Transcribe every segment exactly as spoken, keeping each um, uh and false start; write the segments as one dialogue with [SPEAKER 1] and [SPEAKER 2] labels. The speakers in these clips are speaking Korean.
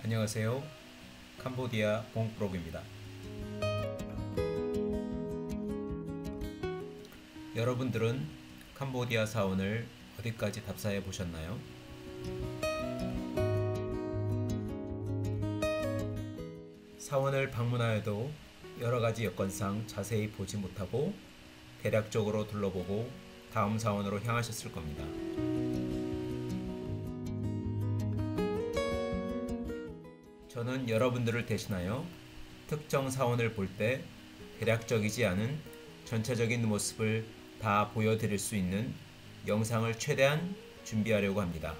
[SPEAKER 1] 안녕하세요. 캄보디아 봉브로그입니다. 여러분들은 캄보디아 사원을 어디까지 답사해 보셨나요? 사원을 방문하여도 여러가지 여건상 자세히 보지 못하고 대략적으로 둘러보고 다음 사원으로 향하셨을 겁니다. 저는 여러분들을 대신하여 특정 사원을 볼 때 대략적이지 않은 전체적인 모습을 다 보여드릴 수 있는 영상을 최대한 준비하려고 합니다.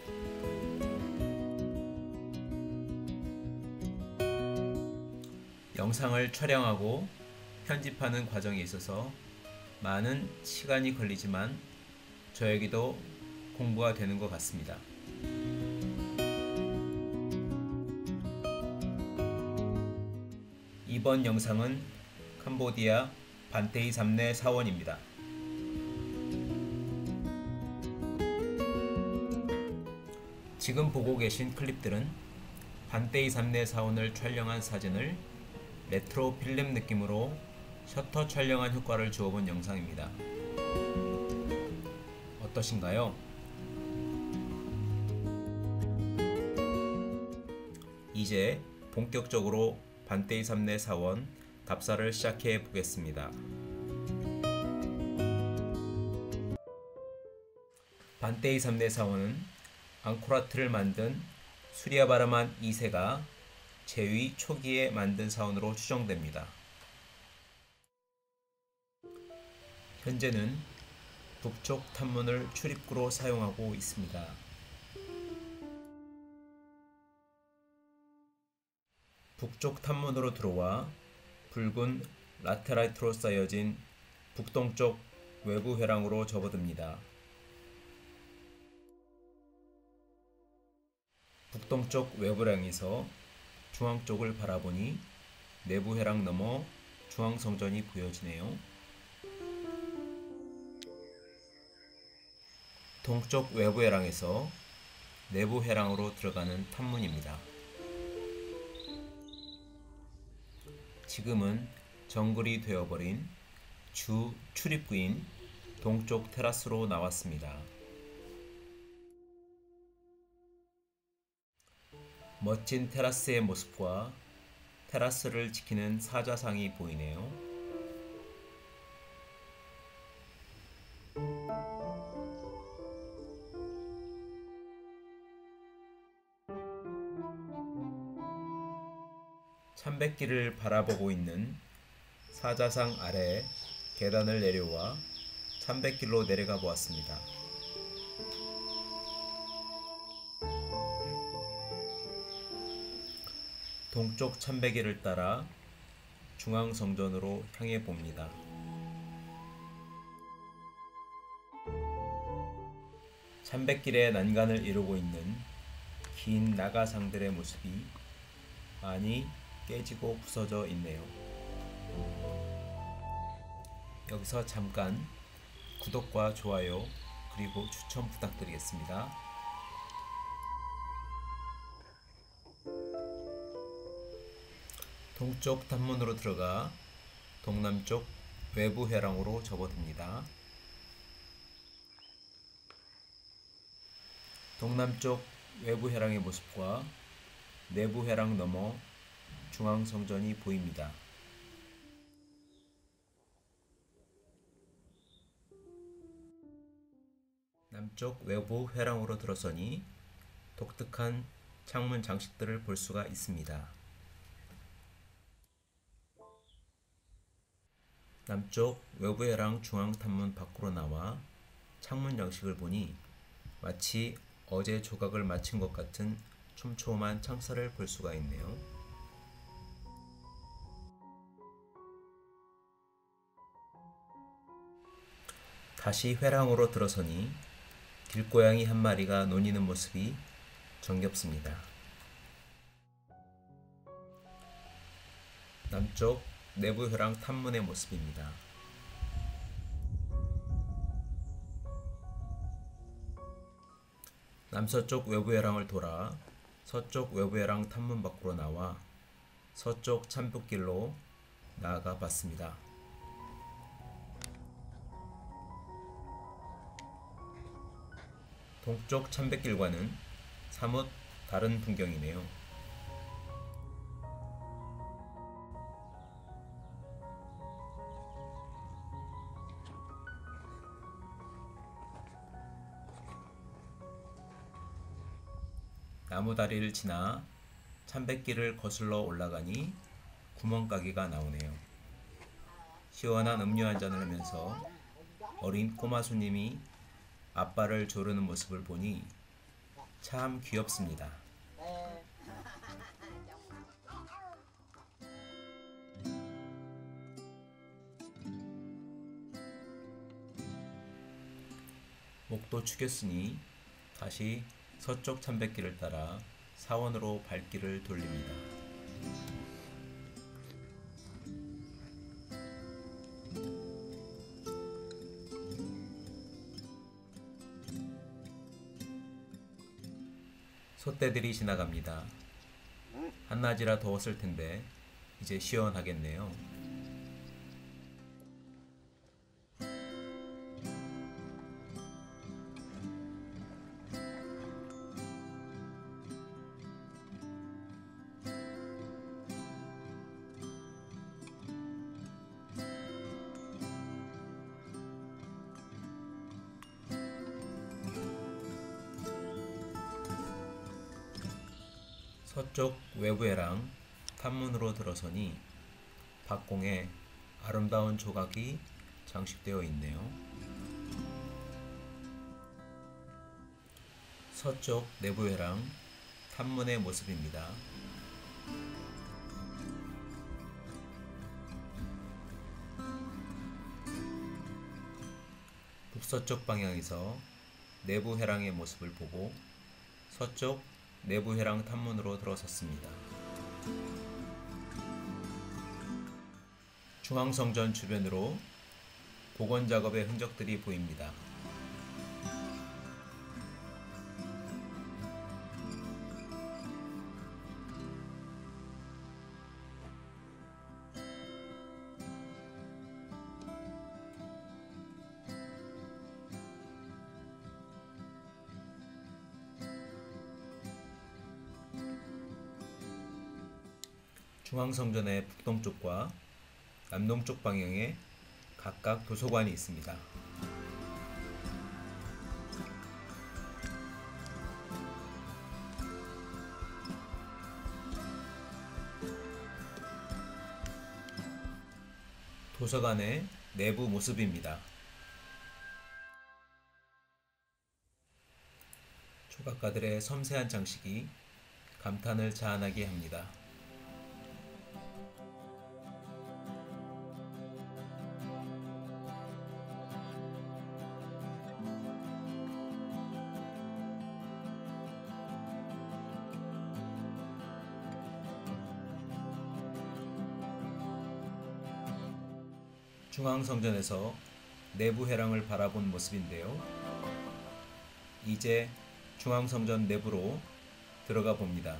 [SPEAKER 1] 영상을 촬영하고 편집하는 과정에 있어서 많은 시간이 걸리지만 저에게도 공부가 되는 것 같습니다. 이번 영상은 캄보디아 반테이 삼내 사원입니다. 지금 보고 계신 클립들은 반테이 삼내 사원을 촬영한 사진을 레트로 필름 느낌으로 셔터 촬영한 효과를 주어본 영상입니다. 어떠신가요? 이제 본격적으로 반테이 삼내 사원 답사를 시작해 보겠습니다. 반테이 삼내 사원은 앙코라트를 만든 수리아바르만 이 세가 제위 초기에 만든 사원으로 추정됩니다. 현재는 북쪽 탐문을 출입구로 사용하고 있습니다. 북쪽 탐문으로 들어와 붉은 라테라이트로 쌓여진 북동쪽 외부 회랑으로 접어듭니다. 북동쪽 외부 회랑에서 중앙 쪽을 바라보니 내부 회랑 넘어 중앙 성전이 보여지네요. 동쪽 외부 회랑에서 내부 회랑으로 들어가는 탐문입니다. 지금은 정글이 되어버린 주 출입구인 동쪽 테라스로 나왔습니다. 멋진 테라스의 모습과 테라스를 지키는 사자상이 보이네요. 참배길을 바라보고 있는 사자상 아래 계단을 내려와 참배길로 내려가 보았습니다. 동쪽 참배길을 따라 중앙성전으로 향해 봅니다. 참배길의 난간을 이루고 있는 긴 나가상들의 모습이 많이 깨지고 부서져 있네요. 여기서 잠깐 구독과 좋아요 그리고 추천 부탁드리겠습니다. 동쪽 탐문으로 들어가 동남쪽 외부 회랑으로 접어듭니다. 동남쪽 외부 회랑의 모습과 내부 회랑 넘어 중앙 성전이 보입니다. 남쪽 외부 회랑으로 들어서니 독특한 창문 장식들을 볼 수가 있습니다. 남쪽 외부 회랑 중앙 탐문 밖으로 나와 창문 장식을 보니 마치 어제 조각을 마친 것 같은 촘촘한 창살을 볼 수가 있네요. 다시 회랑으로 들어서니 길고양이 한 마리가 노니는 모습이 정겹습니다. 남쪽 내부 회랑 탐문의 모습입니다. 남서쪽 외부 회랑을 돌아 서쪽 외부해랑 탐문 밖으로 나와 서쪽 참북길로 나아가 봤습니다. 동쪽 참백길과는 사뭇 다른 풍경이네요. 나무다리를 지나 참백길을 거슬러 올라가니 구멍가게가 나오네요. 시원한 음료 한 잔을 하면서 어린 꼬마 손님이 아빠를 조르는 모습을 보니 참 귀엽습니다. 목도 축였으니 다시 서쪽 참백길을 따라 사원으로 발길을 돌립니다. 소떼들이 지나갑니다. 한낮이라 더웠을 텐데 이제 시원하겠네요. 서쪽 외부해랑 탐문으로 들어서니 박공에 아름다운 조각이 장식되어 있네요. 서쪽 내부해랑 탐문의 모습입니다. 북서쪽 방향에서 내부해랑의 모습을 보고 서쪽 내부해랑 탐문으로 들어섰습니다. 중앙성전 주변으로 복원작업의 흔적들이 보입니다. 중앙성전의 북동쪽과 남동쪽 방향에 각각 도서관이 있습니다. 도서관의 내부 모습입니다. 조각가들의 섬세한 장식이 감탄을 자아나게 합니다. 중앙성전에서 내부해랑을 바라본 모습인데요. 이제 중앙성전 내부로 들어가 봅니다.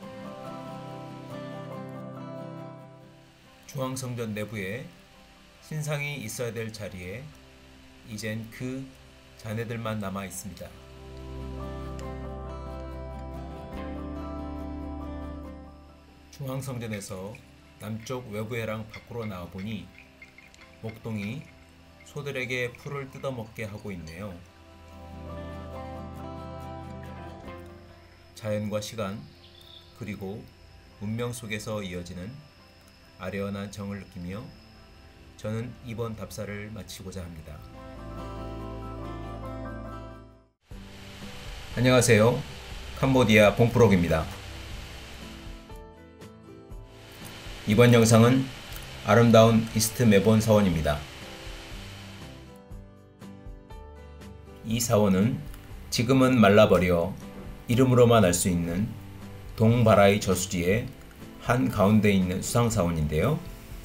[SPEAKER 1] 중앙성전 내부에 신상이 있어야 될 자리에 이젠 그 잔해들만 남아 있습니다. 중앙성전에서 남쪽 외부해랑 밖으로 나와 보니 목동이 소들에게 풀을 뜯어먹게 하고 있네요. 자연과 시간 그리고 문명 속에서 이어지는 아련한 정을 느끼며 저는 이번 답사를 마치고자 합니다. 안녕하세요. 캄보디아 봉프록입니다. 이번 영상은 아름다운 이스트 메본 사원입니다. 이 사원은 지금은 말라버려 이름으로만 알 수 있는 동바라이 저수지의 한 가운데 있는 수상사원인데요.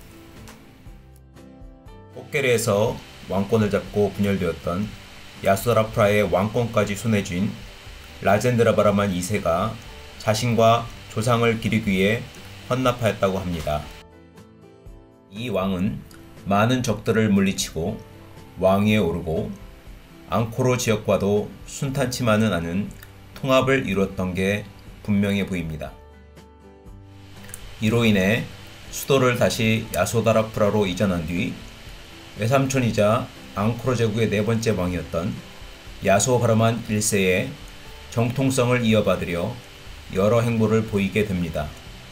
[SPEAKER 1] 꽃게르에서 왕권을 잡고 분열되었던 야소라프라의 왕권까지 손에 쥔 라젠드라바라만 이 세가 자신과 조상을 기리기 위해 헌납하였다고 합니다. 이 왕은 많은 적들을 물리치고 왕위에 오르고 앙코르 지역과도 순탄치만은 않은 통합을 이루었던 게 분명해 보입니다. 이로 인해 수도를 다시 야소다라푸라로 이전한 뒤 외삼촌이자 앙코르 제국의 네 번째 왕이었던 야소바르만 일 세의 정통성을 이어받으려 여러 행보를 보이게 됩니다.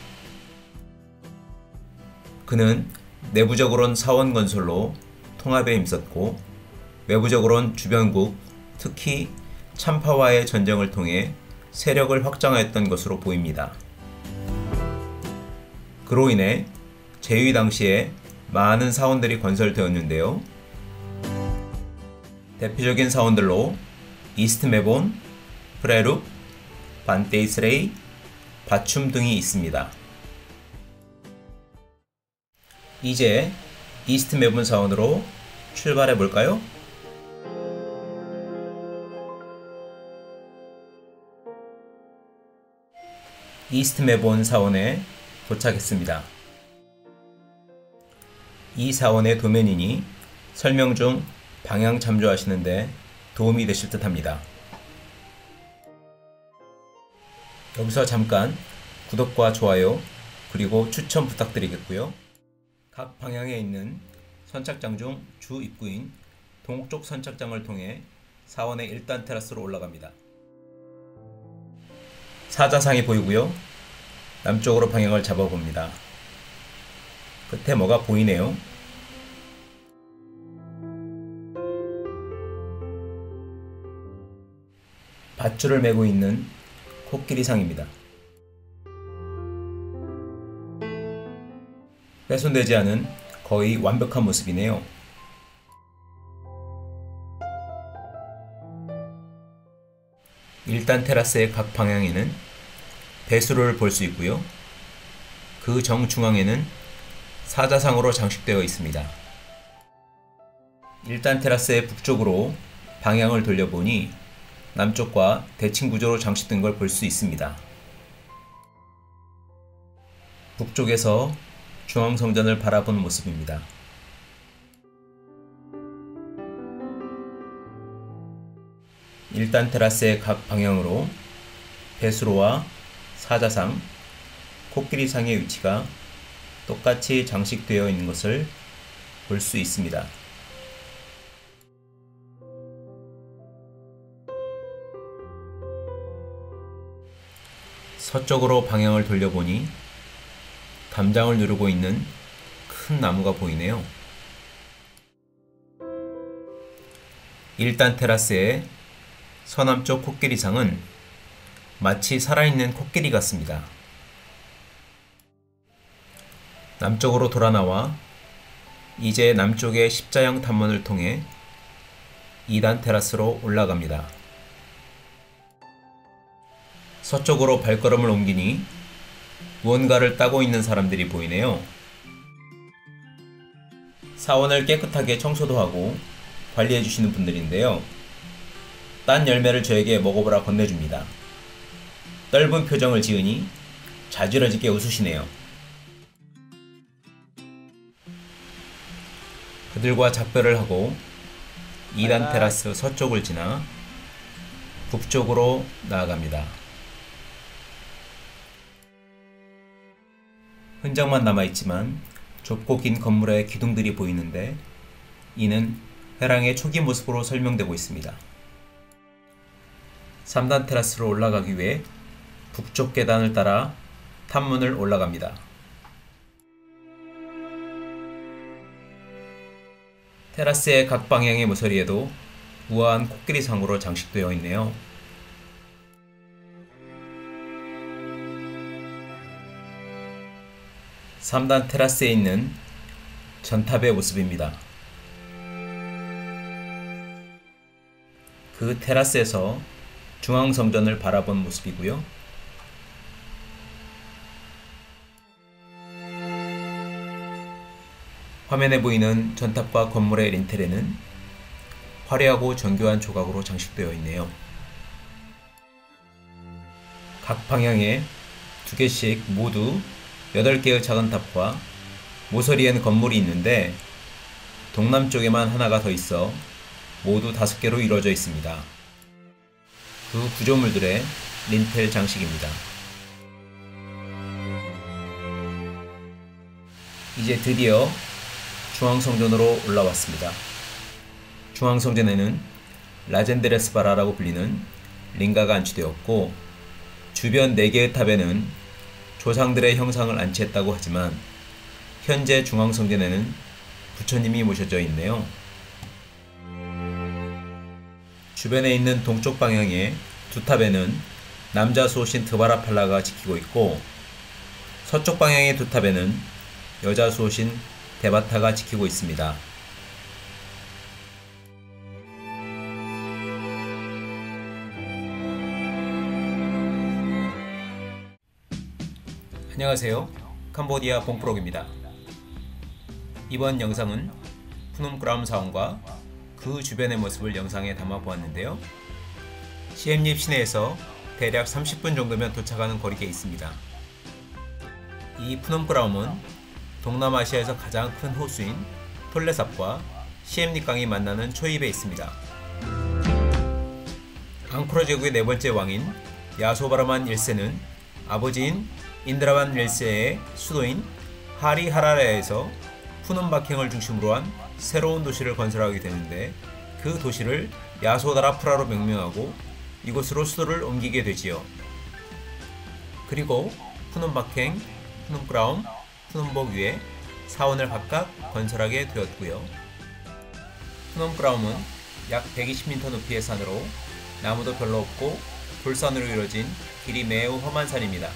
[SPEAKER 1] 그는 내부적으론 사원 건설로 통합에 힘썼고 외부적으론 주변국, 특히 참파와의 전쟁을 통해 세력을 확장하였던 것으로 보입니다. 그로 인해 제위 당시에 많은 사원들이 건설되었는데요. 대표적인 사원들로 이스트메본, 프레룩, 반테이스레이, 바춤 등이 있습니다. 이제 이스트메본 사원으로 출발해 볼까요? 이스트메본 사원에 도착했습니다. 이 사원의 도면이니 설명 중 방향 참조하시는데 도움이 되실 듯 합니다. 여기서 잠깐 구독과 좋아요 그리고 추천 부탁드리겠고요. 각 방향에 있는 선착장 중 주 입구인 동쪽 선착장을 통해 사원의 일 단 테라스로 올라갑니다. 사자상이 보이고요. 남쪽으로 방향을 잡아봅니다. 끝에 뭐가 보이네요. 밧줄을 메고 있는 코끼리상입니다. 훼손되지 않은 거의 완벽한 모습이네요. 일 단 테라스의 각 방향에는 배수로를 볼 수 있고요. 그 정중앙에는 사자상으로 장식되어 있습니다. 일 단 테라스의 북쪽으로 방향을 돌려보니 남쪽과 대칭 구조로 장식된 걸 볼 수 있습니다. 북쪽에서 중앙성전을 바라본 모습입니다. 일 단 테라스의 각 방향으로 배수로와 사자상, 코끼리상의 위치가 똑같이 장식되어 있는 것을 볼 수 있습니다. 서쪽으로 방향을 돌려보니 담장을 누르고 있는 큰 나무가 보이네요. 일 단 테라스의 서남쪽 코끼리상은 마치 살아있는 코끼리 같습니다. 남쪽으로 돌아 나와 이제 남쪽의 십자형 탐문을 통해 이 단 테라스로 올라갑니다. 서쪽으로 발걸음을 옮기니 무언가를 따고 있는 사람들이 보이네요. 사원을 깨끗하게 청소도 하고 관리해 주시는 분들인데요. 딴 열매를 저에게 먹어보라 건네줍니다. 떫은 표정을 지으니 자지러지게 웃으시네요. 그들과 작별을 하고 이 단 테라스 서쪽을 지나 북쪽으로 나아갑니다. 흔적만 남아있지만 좁고 긴 건물의 기둥들이 보이는데 이는 회랑의 초기 모습으로 설명되고 있습니다. 삼 단 테라스로 올라가기 위해 북쪽 계단을 따라 탑문을 올라갑니다. 테라스의 각 방향의 모서리에도 우아한 코끼리상으로 장식되어 있네요. 삼 단 테라스에 있는 전탑의 모습입니다. 그 테라스에서 중앙성전을 바라본 모습이고요. 화면에 보이는 전탑과 건물의 린텔에는 화려하고 정교한 조각으로 장식되어 있네요. 각 방향에 두 개씩 모두 여덟 개의 작은 탑과 모서리엔 건물이 있는데 동남쪽에만 하나가 더 있어 모두 다섯 개로 이루어져 있습니다. 그 구조물들의 린텔 장식입니다. 이제 드디어 중앙성전으로 올라왔습니다. 중앙성전에는 라젠드레스바라라고 불리는 링가가 안치되었고 주변 네 개의 탑에는 조상들의 형상을 안치했다고 하지만 현재 중앙성전에는 부처님이 모셔져 있네요. 주변에 있는 동쪽 방향의 두 탑에는 남자 수호신 드바라팔라가 지키고 있고 서쪽 방향의 두 탑에는 여자 수호신 데바타가 지키고 있습니다. 안녕하세요. 캄보디아 봉프록입니다. 이번 영상은 푸놈크라움 사원과 그 주변의 모습을 영상에 담아 보았는데요. 시엠립 시내에서 대략 삼십 분 정도면 도착하는 거리에 있습니다. 이 푸놈크라움은 동남아시아에서 가장 큰 호수인 톨레삽과 시엠립 강이 만나는 초입에 있습니다. 앙코르 제국의 네 번째 왕인 야소바르만 일 세는 아버지인 인드라만 일 세의 수도인 하리하라레에서 푸놈 박행을 중심으로 한 새로운 도시를 건설하게 되는데 그 도시를 야소다라프라로 명명하고 이곳으로 수도를 옮기게 되지요. 그리고 푸놈 박행, 푸놈크라움, 푸놈복 위에 사원을 각각 건설하게 되었고요. 푸놈크라움은 약 백이십 미터 높이의 산으로 나무도 별로 없고 돌산으로 이루어진 길이 매우 험한 산입니다.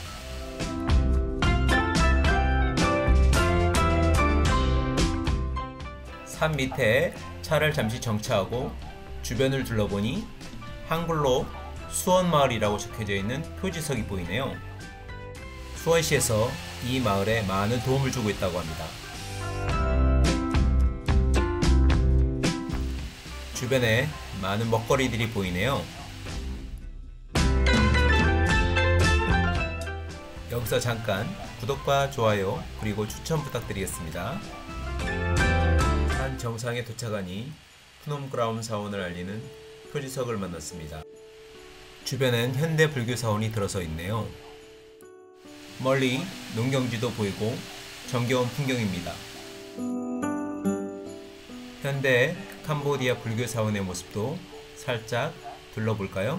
[SPEAKER 1] 산 밑에 차를 잠시 정차하고 주변을 둘러보니 한글로 수원마을이라고 적혀져 있는 표지석이 보이네요. 수원시에서 이 마을에 많은 도움을 주고 있다고 합니다. 주변에 많은 먹거리들이 보이네요. 여기서 잠깐 구독과 좋아요 그리고 추천 부탁드리겠습니다. 산 정상에 도착하니 푸놈크라움 사원을 알리는 표지석을 만났습니다. 주변엔 현대 불교 사원이 들어서 있네요. 멀리 농경지도 보이고 정겨운 풍경입니다. 현대 캄보디아 불교 사원의 모습도 살짝 둘러볼까요?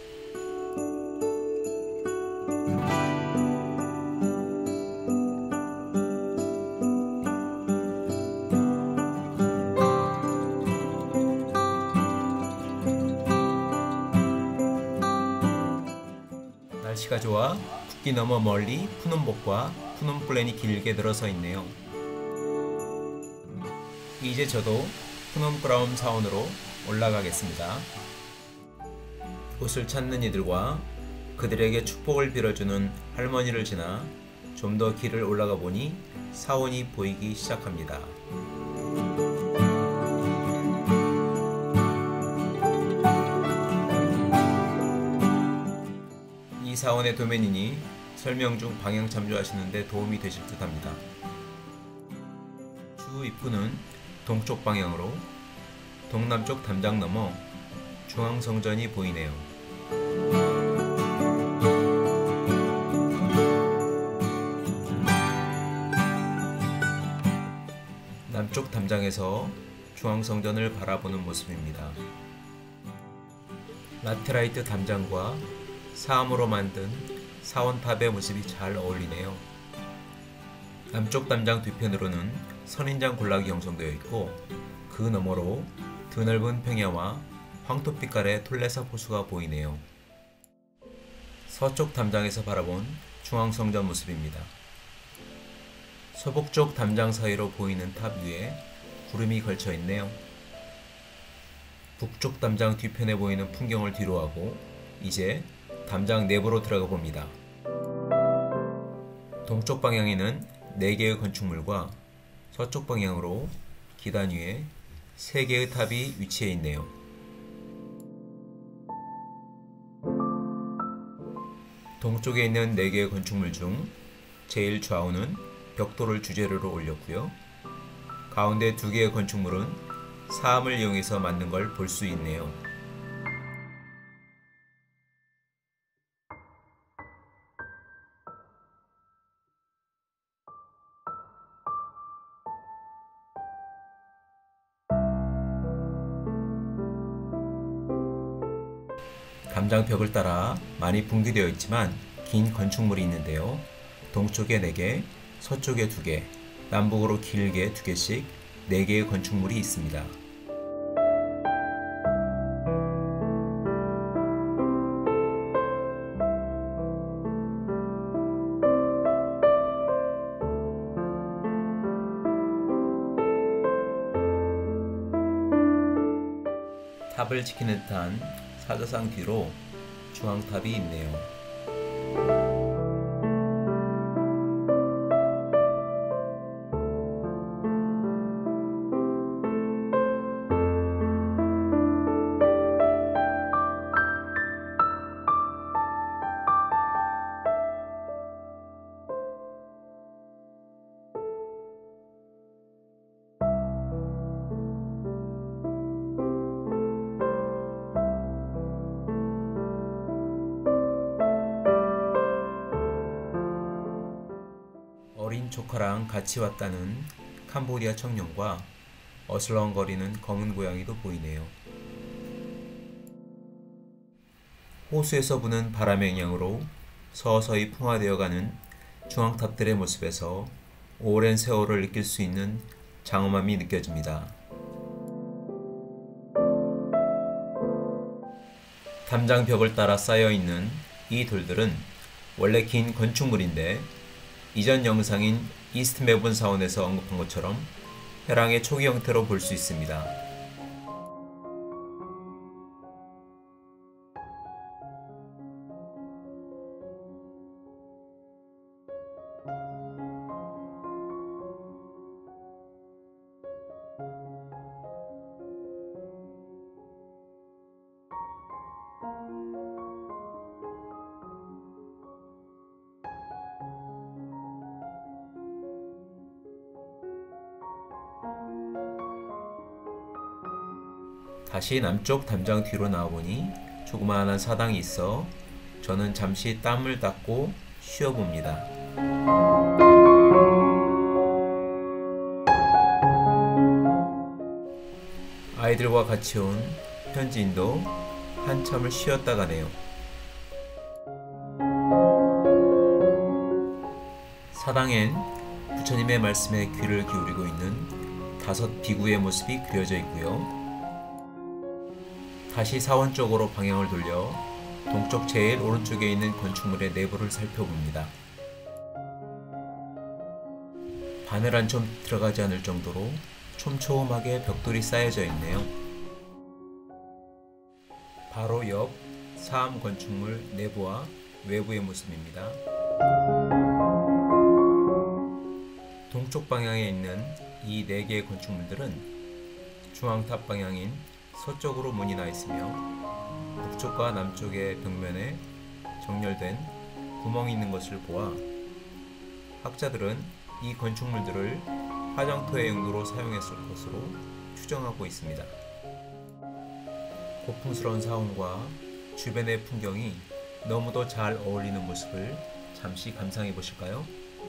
[SPEAKER 1] 날씨가 좋아 국기 너머 멀리 푸놈복과 푸놈플랜이 길게 늘어서 있네요. 이제 저도 푸놈크라움 사원으로 올라가겠습니다. 그곳을 찾는 이들과 그들에게 축복을 빌어주는 할머니를 지나 좀 더 길을 올라가 보니 사원이 보이기 시작합니다. 이 사원의 도면이니 설명 중 방향 참조하시는데 도움이 되실 듯 합니다. 주 입구는 동쪽 방향으로 동남쪽 담장 넘어 중앙성전이 보이네요. 남쪽 담장에서 중앙성전을 바라보는 모습입니다. 라테라이트 담장과 사암으로 만든 사원탑의 모습이 잘 어울리네요. 남쪽 담장 뒤편으로는 선인장 군락이 형성되어 있고 그 너머로 드넓은 평야와 황토빛깔의 톨레삽 호수가 보이네요. 서쪽 담장에서 바라본 중앙성전 모습입니다. 서북쪽 담장 사이로 보이는 탑 위에 구름이 걸쳐 있네요. 북쪽 담장 뒤편에 보이는 풍경을 뒤로하고 이제 담장 내부로 들어가 봅니다. 동쪽 방향에는 네 개의 건축물과 서쪽 방향으로 기단 위에 세 개의 탑이 위치해 있네요. 동쪽에 있는 네 개의 건축물 중 제일 좌우는 벽돌을 주재료로 올렸고요. 가운데 두 개의 건축물은 사암을 이용해서 만든 걸 볼 수 있네요. 담장벽을 따라 많이 붕괴되어 있지만 긴 건축물이 있는데요. 동쪽에 네 개, 서쪽에 두 개, 남북으로 길게 두 개씩 네 개의 건축물이 있습니다. 탑을 지키는 듯한 사자상 뒤로 중앙탑이 있네요. 어린 조카랑 같이 왔다는 캄보디아 청년과 어슬렁거리는 검은 고양이도 보이네요. 호수에서 부는 바람의 영향으로 서서히 풍화되어가는 중앙탑들의 모습에서 오랜 세월을 느낄 수 있는 장엄함이 느껴집니다. 담장벽을 따라 쌓여있는 이 돌들은 원래 긴 건축물인데 이전 영상인 이스트 멜번 사원에서 언급한 것처럼 회랑의 초기 형태로 볼 수 있습니다. 다시 남쪽 담장 뒤로 나와보니 조그마한 사당이 있어 저는 잠시 땀을 닦고 쉬어봅니다. 아이들과 같이 온 현지인도 한참을 쉬었다 가네요. 사당엔 부처님의 말씀에 귀를 기울이고 있는 다섯 비구의 모습이 그려져 있고요. 다시 사원 쪽으로 방향을 돌려 동쪽 제일 오른쪽에 있는 건축물의 내부를 살펴봅니다. 바늘 한 점 들어가지 않을 정도로 촘촘하게 벽돌이 쌓여져 있네요. 바로 옆 사암 건축물 내부와 외부의 모습입니다. 동쪽 방향에 있는 이 네 개의 건축물들은 중앙탑 방향인 서쪽으로 문이 나 있으며 북쪽과 남쪽의 벽면에 정렬된 구멍이 있는 것을 보아 학자들은 이 건축물들을 화장터의 용도로 사용했을 것으로 추정하고 있습니다. 고풍스러운 사원과 주변의 풍경이 너무도 잘 어울리는 모습을 잠시 감상해 보실까요?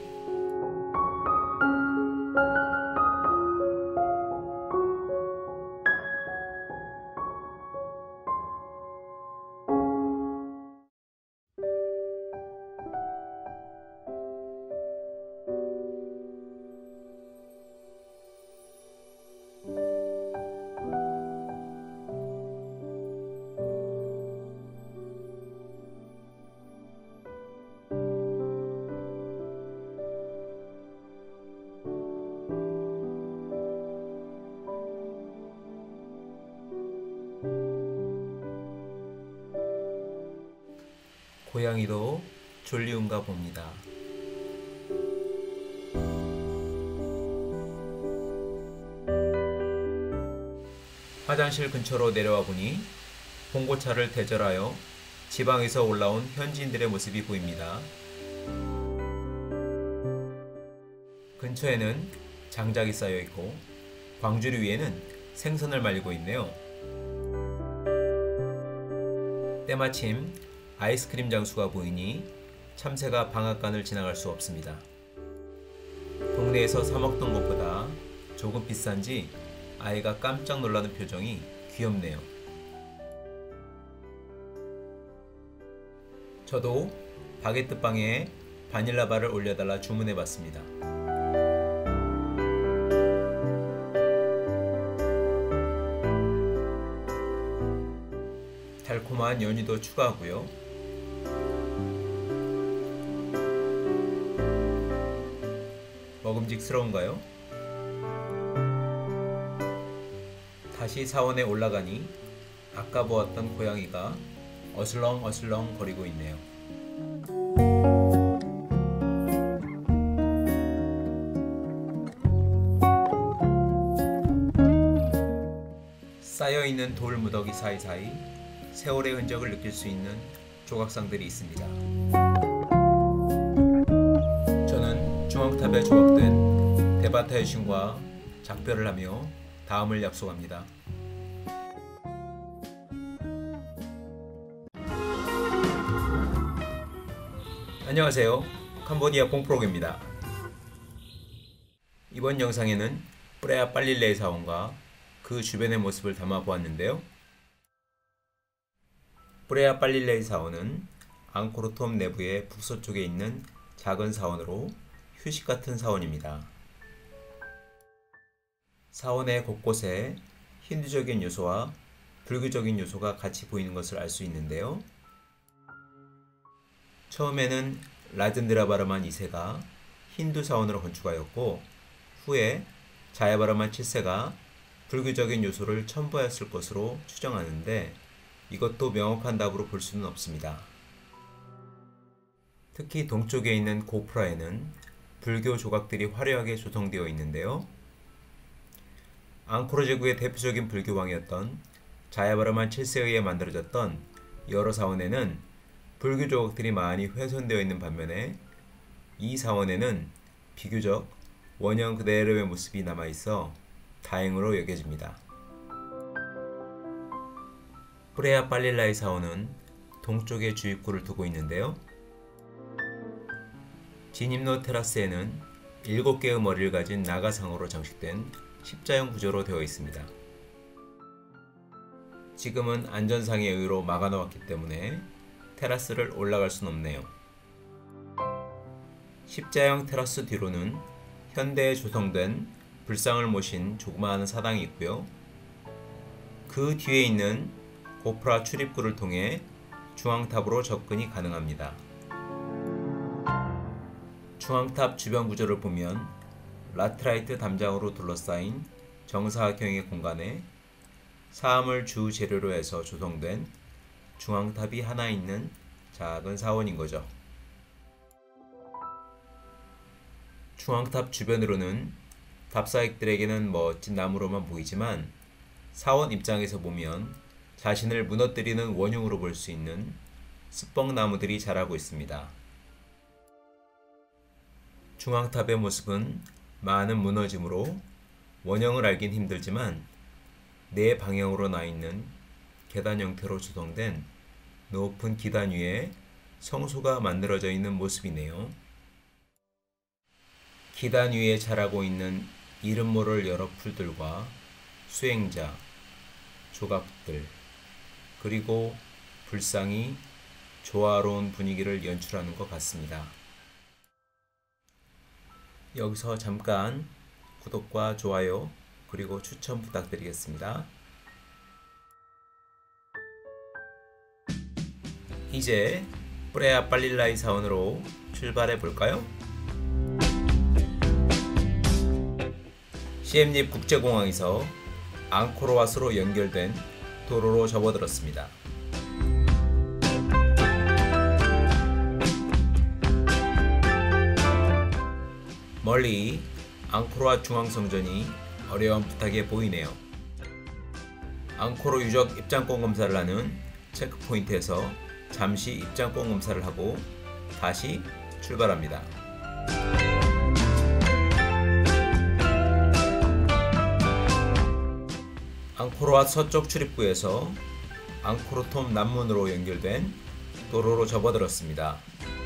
[SPEAKER 1] 고양이도 졸리운가 봅니다. 화장실 근처로 내려와 보니 봉고차를 대절하여 지방에서 올라온 현지인들의 모습이 보입니다. 근처에는 장작이 쌓여 있고 광주리 위에는 생선을 말리고 있네요. 때마침 아이스크림 장수가 보이니 참새가 방앗간을 지나갈 수 없습니다. 동네에서 사 먹던 것보다 조금 비싼지 아이가 깜짝 놀라는 표정이 귀엽네요. 저도 바게트 빵에 바닐라 바를 올려달라 주문해 봤습니다. 달콤한 연유도 추가하고요. 먹음직스러운가요? 다시 사원에 올라가니 아까 보았던 고양이가 어슬렁어슬렁 거리고 있네요. 쌓여있는 돌 무더기 사이사이 세월의 흔적을 느낄 수 있는 조각상들이 있습니다. 저는 중앙탑에 조각된 대바타 여신과 작별을 하며 다음을 약속합니다. 안녕하세요. 캄보디아 봉프록입니다. 이번 영상에는 프레아 빨릴레이 사원과 그 주변의 모습을 담아 보았는데요. 프레아 빨릴레이 사원은 앙코르톰 내부의 북서쪽에 있는 작은 사원으로 휴식 같은 사원입니다. 사원의 곳곳에 힌두적인 요소와 불교적인 요소가 같이 보이는 것을 알 수 있는데요. 처음에는 라젠드라바르만 이 세가 힌두 사원으로 건축하였고 후에 자야바르만 칠 세가 불교적인 요소를 첨부하였을 것으로 추정하는데 이것도 명확한 답으로 볼 수는 없습니다. 특히 동쪽에 있는 고프라에는 불교 조각들이 화려하게 조성되어 있는데요. 앙코르 제국의 대표적인 불교왕이었던 자야바르만 칠 세에 의해 만들어졌던 여러 사원에는 불교 조각들이 많이 훼손되어 있는 반면에 이 사원에는 비교적 원형 그대로의 모습이 남아있어 다행으로 여겨집니다. 프레아 빨릴라이 사원은 동쪽에 주입구를 두고 있는데요. 진입로 테라스에는 일곱 개의 머리를 가진 나가상으로 장식된 십자형 구조로 되어 있습니다. 지금은 안전상의 이유로 막아놓았기 때문에 테라스를 올라갈 순 없네요. 십자형 테라스 뒤로는 현대에 조성된 불상을 모신 조그마한 사당이 있고요. 그 뒤에 있는 고프라 출입구를 통해 중앙탑으로 접근이 가능합니다. 중앙탑 주변 구조를 보면 라트라이트 담장으로 둘러싸인 정사각형의 공간에 사암을 주 재료로 해서 조성된 중앙탑이 하나 있는 작은 사원인 거죠. 중앙탑 주변으로는 답사객들에게는 멋진 나무로만 보이지만 사원 입장에서 보면 자신을 무너뜨리는 원흉으로 볼 수 있는 스뻥나무들이 자라고 있습니다. 중앙탑의 모습은 많은 무너짐으로 원형을 알긴 힘들지만 네 방향으로 나 있는 계단 형태로 조성된 높은 기단 위에 성소가 만들어져 있는 모습이네요. 기단 위에 자라고 있는 이름 모를 여러 풀들과 수행자, 조각들, 그리고 불상이 조화로운 분위기를 연출하는 것 같습니다. 여기서 잠깐 구독과 좋아요 그리고 추천 부탁드리겠습니다. 이제 프레아 빨릴라이 사원으로 출발해 볼까요? 시엠립 국제공항에서 앙코르왓으로 연결된 도로로 접어들었습니다. 멀리 앙코르왓 중앙성전이 어려움풋하게 보이네요. 앙코르 유적 입장권 검사를 하는 체크포인트에서 잠시 입장권 검사를 하고 다시 출발합니다. 앙코르왓 서쪽 출입구에서 앙코르톰 남문으로 연결된 도로로 접어들었습니다.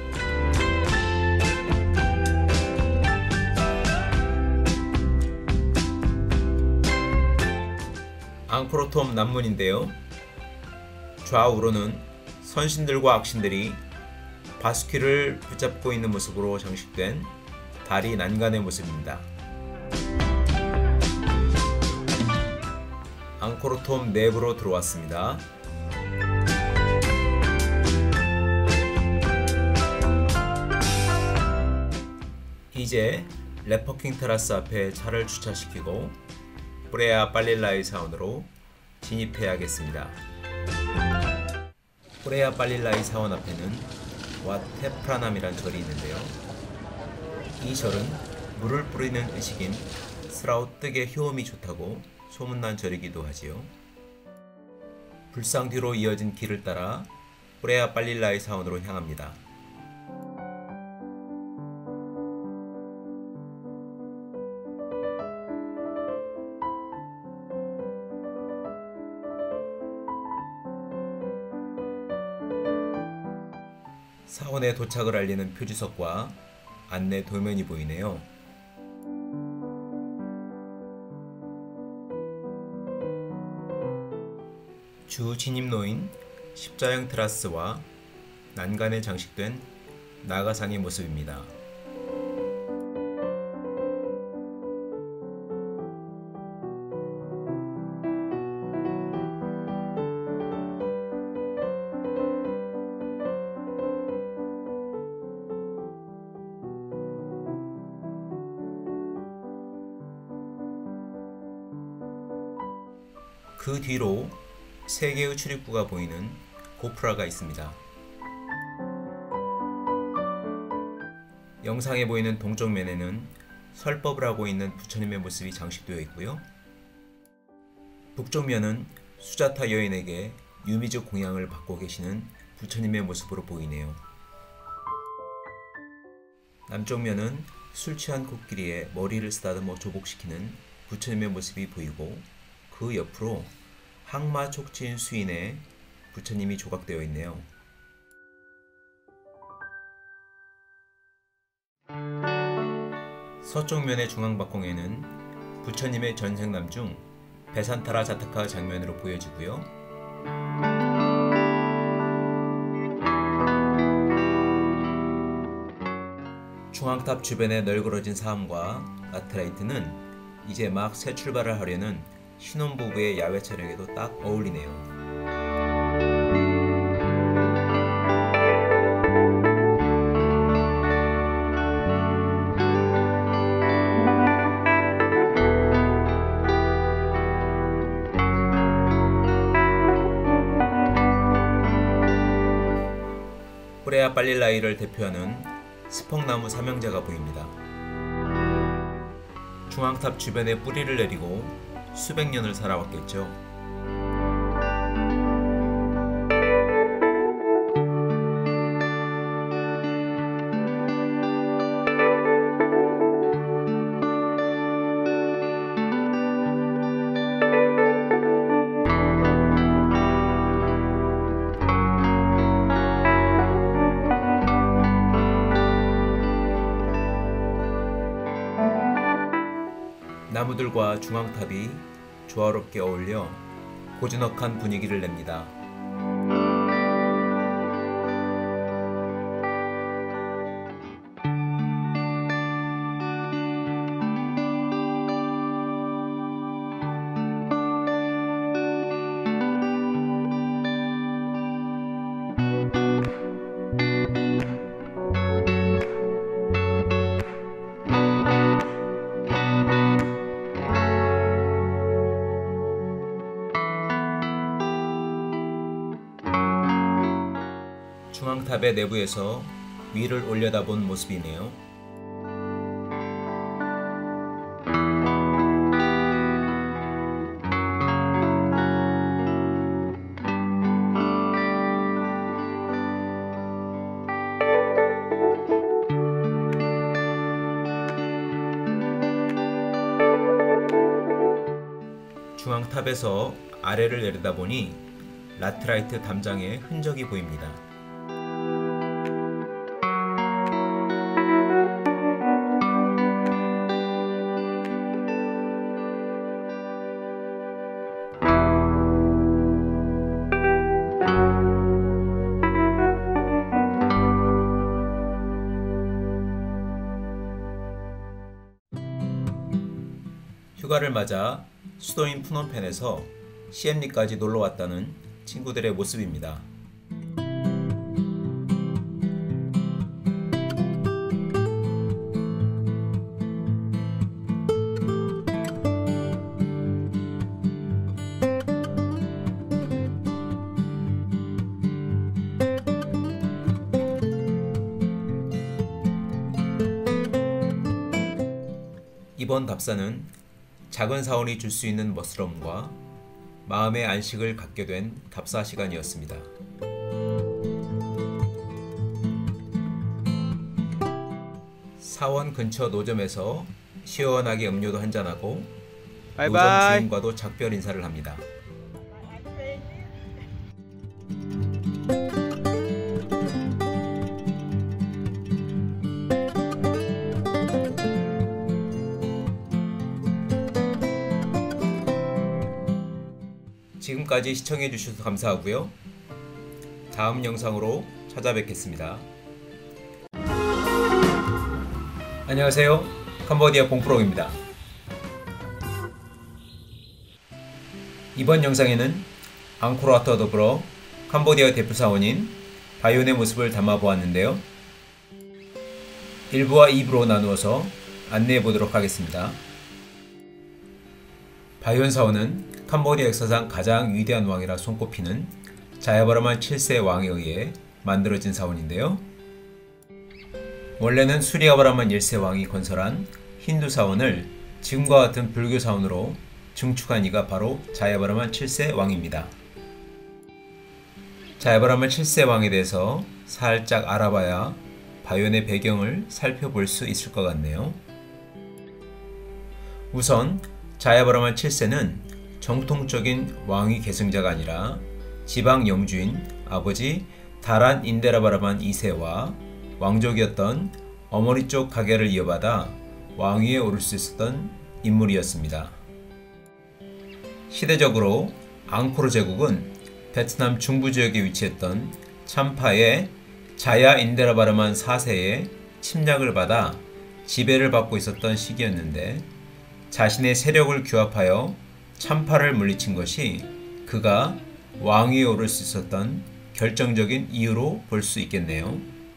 [SPEAKER 1] 앙코르톰 남문인데요. 좌우로는 선신들과 악신들이 바스퀴를 붙잡고 있는 모습으로 장식된 다리 난간의 모습입니다. 앙코르톰 내부로 들어왔습니다. 이제 레퍼킹 테라스 앞에 차를 주차시키고 뿌레아 빨릴라이 사원으로 진입해야겠습니다. 뿌레아 빨릴라이 사원 앞에는 와테프라남이란 절이 있는데요. 이 절은 물을 뿌리는 의식인 스라우뜨의 효험이 좋다고 소문난 절이기도 하지요. 불상 뒤로 이어진 길을 따라 뿌레아 빨릴라이 사원으로 향합니다. 사원의 도착을 알리는 표지석과 안내 도면이 보이네요. 주 진입로인 십자형 테라스와 난간에 장식된 나가상의 모습입니다. 그 뒤로 세 개의 출입구가 보이는 고프라가 있습니다. 영상에 보이는 동쪽 면에는 설법을 하고 있는 부처님의 모습이 장식되어 있고요. 북쪽 면은 수자타 여인에게 유미즈 공양을 받고 계시는 부처님의 모습으로 보이네요. 남쪽 면은 술 취한 코끼리에 머리를 쓰다듬어 조복시키는 부처님의 모습이 보이고 그 옆으로 항마 촉진 수인의 부처님이 조각되어 있네요. 서쪽 면의 중앙박공에는 부처님의 전생남 중 베산타라 자타카 장면으로 보여지고요. 중앙탑 주변에 널그러진 사암과 라테라이트는 이제 막 새 출발을 하려는 신혼부부의 야외 촬영에도 딱 어울리네요. 뿌레아 빨릴라이를 대표하는 스펑나무 삼형제가 보입니다. 중앙탑 주변에 뿌리를 내리고 수백 년을 살아왔겠죠. 나무들과 중앙탑이 조화롭게 어울려 고즈넉한 분위기를 냅니다. 중앙탑의 내부에서 위를 올려다본 모습이네요. 탑에서 아래를 내려다보니 라트라이트 담장의 흔적이 보입니다. 휴가를 맞아 수도인 푸놈펜에서 시엠리까지 놀러왔다는 친구들의 모습입니다. 이번 답사는 작은 사원이 줄 수 있는 멋스러움과 마음의 안식을 갖게 된 답사 시간이었습니다. 사원 근처 노점에서 시원하게 음료도 한잔하고 노점 주인과도 작별 인사를 합니다. 지금까지 시청해주셔서 감사하고요. 다음 영상으로 찾아뵙겠습니다. 안녕하세요. 캄보디아 봉프록입니다. 이번 영상에는 앙코르와트와 더불어 캄보디아 대표 사원인 바이온의 모습을 담아보았는데요. 일 부와 이 부로 나누어서 안내해 보도록 하겠습니다. 바이온 사원은 캄보디아 역사상 가장 위대한 왕이라 손꼽히는 자야바라만 칠 세 왕에 의해 만들어진 사원인데요. 원래는 수리아바라만 일 세 왕이 건설한 힌두 사원을 지금과 같은 불교 사원으로 증축한 이가 바로 자야바라만 칠 세 왕입니다. 자야바라만 칠 세 왕에 대해서 살짝 알아봐야 바이온의 배경을 살펴볼 수 있을 것 같네요. 우선 자야바라만 칠 세는 정통적인 왕위 계승자가 아니라 지방 영주인 아버지 다란 인데라바라만 이 세와 왕족이었던 어머니 쪽 가계를 이어받아 왕위에 오를 수 있었던 인물이었습니다. 시대적으로 앙코르 제국은 베트남 중부 지역에 위치했던 참파의 자야 인데라바라만 사 세의 침략을 받아 지배를 받고 있었던 시기였는데 자신의 세력을 규합하여 참파를 물리친 것이 그가 왕위에 오를 수 있었던 결정적인 이유로 볼 수 있겠네요.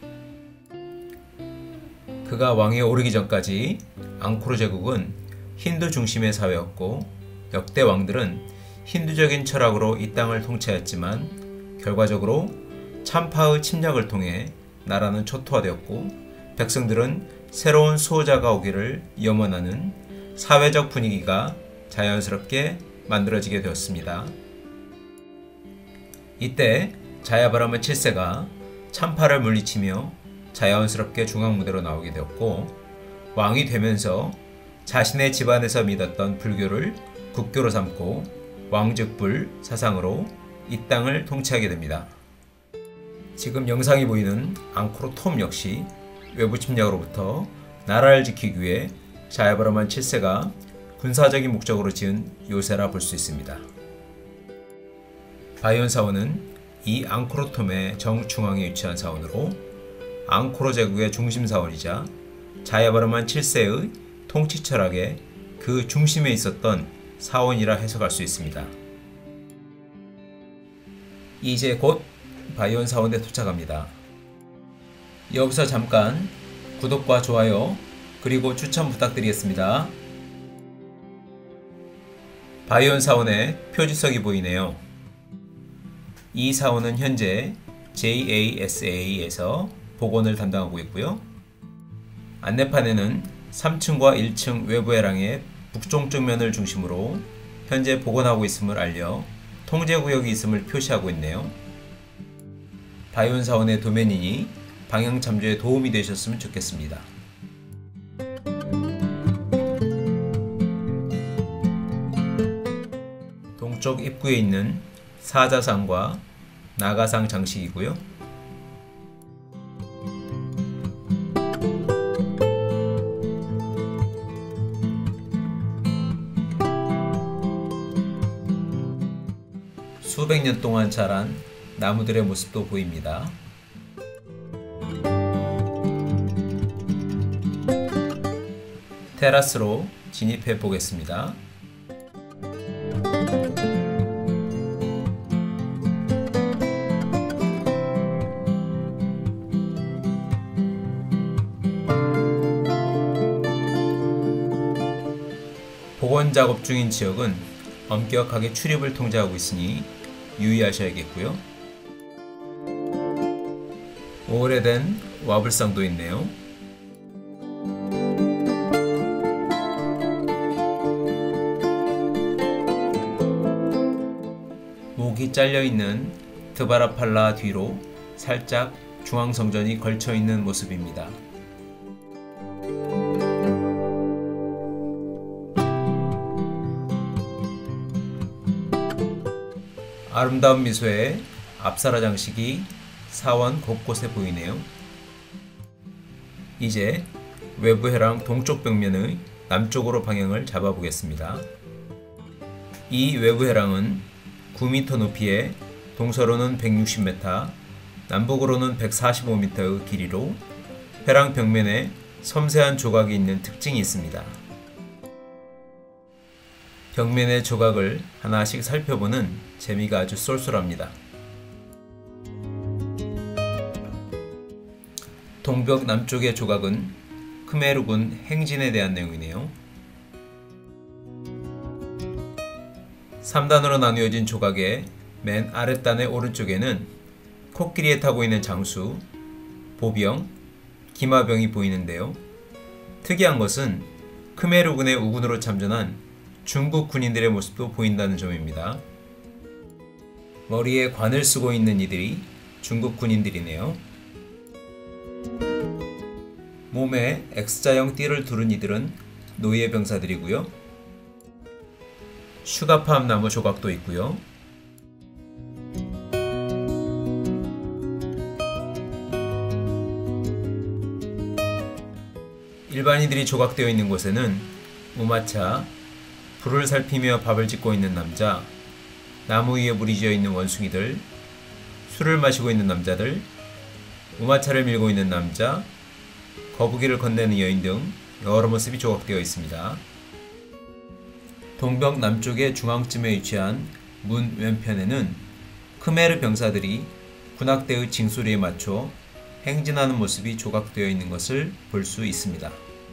[SPEAKER 1] 그가 왕위에 오르기 전까지 앙코르 제국은 힌두 중심의 사회였고 역대 왕들은 힌두적인 철학으로 이 땅을 통치하였지만 결과적으로 참파의 침략을 통해 나라는 초토화되었고 백성들은 새로운 수호자가 오기를 염원하는 사회적 분위기가 자연스럽게 만들어지게 되었습니다. 이때 자야바라만 칠 세가 참파를 물리치며 자연스럽게 중앙무대로 나오게 되었고 왕이 되면서 자신의 집안에서 믿었던 불교를 국교로 삼고 왕즉불 사상으로 이 땅을 통치하게 됩니다. 지금 영상이 보이는 앙코르 톰 역시 외부 침략으로부터 나라를 지키기 위해 자야바라만 칠 세가 군사적인 목적으로 지은 요새라 볼 수 있습니다. 바이온 사원은 이 앙코르 톰의 정중앙에 위치한 사원으로 앙코르 제국의 중심 사원이자 자야바라만 칠 세의 통치 철학의 그 중심에 있었던 사원이라 해석할 수 있습니다. 이제 곧 바이온 사원에 도착합니다. 여기서 잠깐 구독과 좋아요 그리고 추천 부탁드리겠습니다. 바이온 사원의 표지석이 보이네요. 이 사원은 현재 제이에이에스에이에서 복원을 담당하고 있고요. 안내판에는 삼 층과 일 층 외부 해랑의 북쪽쪽 면을 중심으로 현재 복원하고 있음을 알려 통제구역이 있음을 표시하고 있네요. 바이온 사원의 도면이니 방향 참조에 도움이 되셨으면 좋겠습니다. 입구에 있는 사자상과 나가상 장식이고요. 수백 년 동안 자란 나무들의 모습도 보입니다. 테라스로 진입해 보겠습니다. 복원 작업 중인 지역은 엄격하게 출입을 통제하고 있으니 유의하셔야겠고요. 오래된 와불상도 있네요. 목이 잘려있는 드바라팔라 뒤로 살짝 중앙성전이 걸쳐있는 모습입니다. 아름다운 미소의 앞사라 장식이 사원 곳곳에 보이네요. 이제 외부 회랑 동쪽 벽면의 남쪽으로 방향을 잡아보겠습니다. 이 외부 회랑은 구 미터 높이에 동서로는 백육십 미터, 남북으로는 백사십오 미터의 길이로 회랑 벽면에 섬세한 조각이 있는 특징이 있습니다. 벽면의 조각을 하나씩 살펴보는 재미가 아주 쏠쏠합니다. 동벽 남쪽의 조각은 크메르군 행진에 대한 내용이네요. 삼 단으로 나누어진 조각의 맨 아랫단의 오른쪽에는 코끼리에 타고 있는 장수, 보병, 기마병이 보이는데요. 특이한 것은 크메르군의 우군으로 참전한 중국 군인들의 모습도 보인다는 점입니다. 머리에 관을 쓰고 있는 이들이 중국 군인들이네요. 몸에 X자형 띠를 두른 이들은 노예 병사들이고요. 슈가팜 나무 조각도 있고요. 일반인들이 조각되어 있는 곳에는 우마차, 불을 살피며 밥을 짓고 있는 남자, 나무 위에 물이 지어 있는 원숭이들, 술을 마시고 있는 남자들, 우마차를 밀고 있는 남자, 거북이를 건네는 여인 등 여러 모습이 조각되어 있습니다. 동벽 남쪽의 중앙쯤에 위치한 문 왼편에는 크메르 병사들이 군악대의 징소리에 맞춰 행진하는 모습이 조각되어 있는 것을 볼 수 있습니다.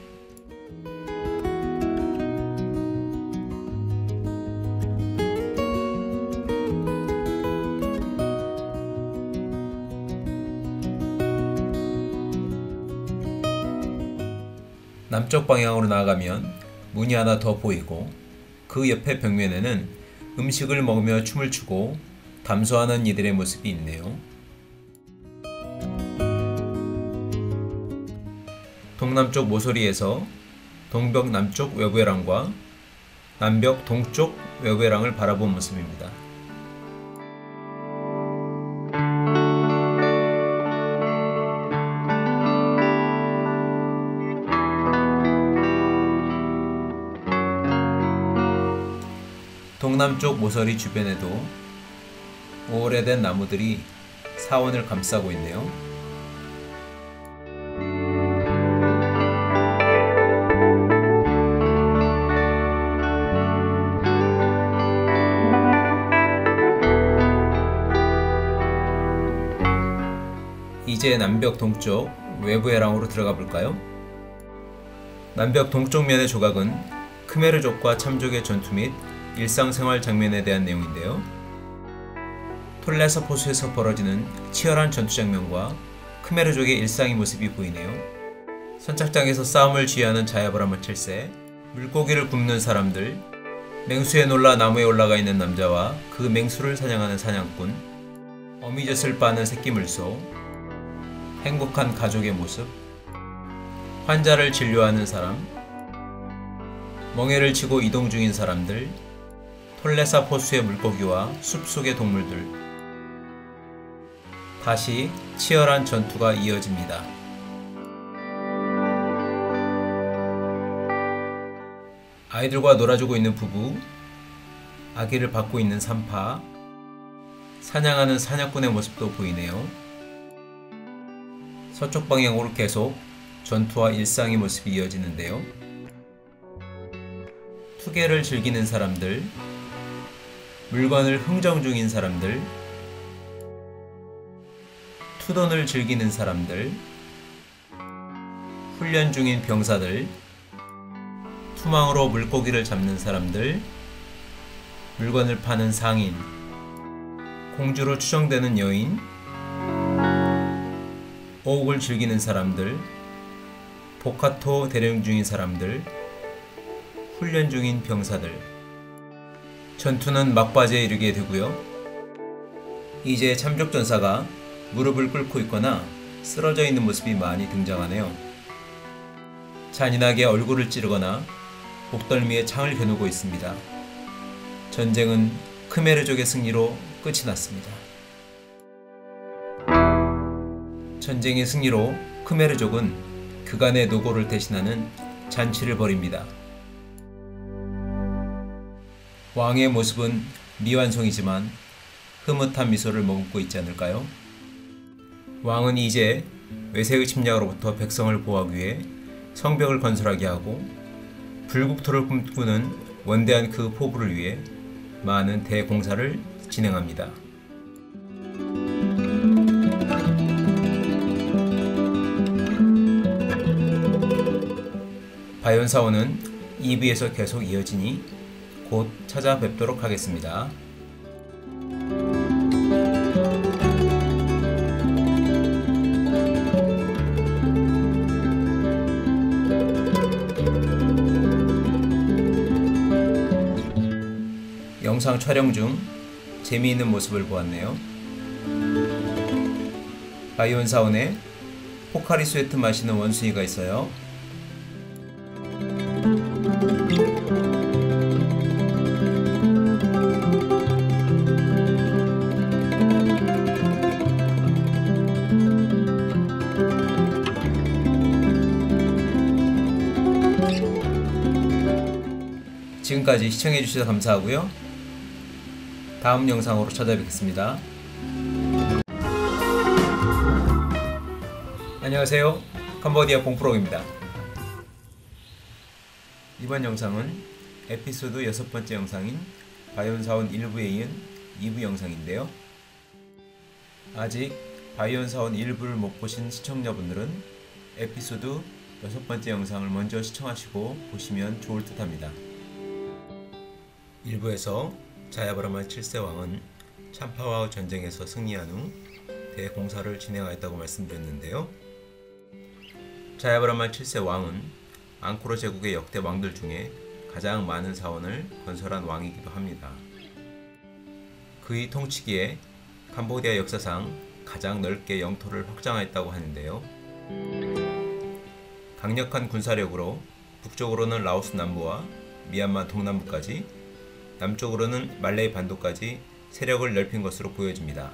[SPEAKER 1] 남쪽 방향으로 나아가면 문이 하나 더 보이고 그 옆에 벽면에는 음식을 먹으며 춤을 추고 담소하는 이들의 모습이 있네요. 동남쪽 모서리에서 동벽 남쪽 외부 회랑과 남벽 동쪽 외부 회랑을 바라본 모습입니다. 동남쪽 모서리 주변에도 오래된 나무들이 사원을 감싸고 있네요. 이제 남벽 동쪽 외부 회랑으로 들어가 볼까요? 남벽 동쪽 면의 조각은 크메르족과 참족의 전투 및 일상생활 장면에 대한 내용인데요. 톨레사 포수에서 벌어지는 치열한 전투 장면과 크메르족의 일상의 모습이 보이네요. 선착장에서 싸움을 지휘하는 자야브라마 칠 세, 물고기를 굽는 사람들, 맹수에 놀라 나무에 올라가 있는 남자와 그 맹수를 사냥하는 사냥꾼, 어미젖을 빠는 새끼물소, 행복한 가족의 모습, 환자를 진료하는 사람, 멍해를 치고 이동 중인 사람들, 톨레사 포수의 물고기와 숲속의 동물들. 다시 치열한 전투가 이어집니다. 아이들과 놀아주고 있는 부부, 아기를 받고 있는 산파, 사냥하는 사냥꾼의 모습도 보이네요. 서쪽 방향으로 계속 전투와 일상의 모습이 이어지는데요. 투게를 즐기는 사람들, 물건을 흥정 중인 사람들, 투돈을 즐기는 사람들, 훈련 중인 병사들, 투망으로 물고기를 잡는 사람들, 물건을 파는 상인, 공주로 추정되는 여인, 오옥을 즐기는 사람들, 보카토 대령 중인 사람들, 훈련 중인 병사들. 전투는 막바지에 이르게 되고요. 이제 참족전사가 무릎을 꿇고 있거나 쓰러져 있는 모습이 많이 등장하네요. 잔인하게 얼굴을 찌르거나 목덜미에 창을 겨누고 있습니다. 전쟁은 크메르족의 승리로 끝이 났습니다. 전쟁의 승리로 크메르족은 그간의 노고를 대신하는 잔치를 벌입니다. 왕의 모습은 미완성이지만 흐뭇한 미소를 머금고 있지 않을까요? 왕은 이제 외세의 침략으로부터 백성을 보호하기 위해 성벽을 건설하게 하고 불국토를 꿈꾸는 원대한 그 포부를 위해 많은 대공사를 진행합니다. 바이온사원은 이 부에서 계속 이어지니 곧 찾아뵙도록 하겠습니다. 영상 촬영 중 재미있는 모습을 보았네요. 바이온사원에 포카리 스웨트 마시는 원숭이가 있어요. 지금까지 시청해주셔서 감사하고요. 다음 영상으로 찾아뵙겠습니다. 안녕하세요. 캄보디아 봉프록입니다. 이번 영상은 에피소드 여섯 번째 영상인 바이온사원 일 부에 이은 이 부 영상인데요. 아직 바이온사원 일 부를 못 보신 시청자분들은 에피소드 여섯 번째 영상을 먼저 시청하시고 보시면 좋을 듯 합니다. 일 부에서 자야브라만 칠 세 왕은 참파와의 전쟁에서 승리한 후 대공사를 진행하였다고 말씀드렸는데요. 자야브라만 칠 세 왕은 앙코르 제국의 역대 왕들 중에 가장 많은 사원을 건설한 왕이기도 합니다. 그의 통치기에 캄보디아 역사상 가장 넓게 영토를 확장하였다고 하는데요. 강력한 군사력으로 북쪽으로는 라오스 남부와 미얀마 동남부까지, 남쪽으로는 말레이 반도까지 세력을 넓힌 것으로 보여집니다.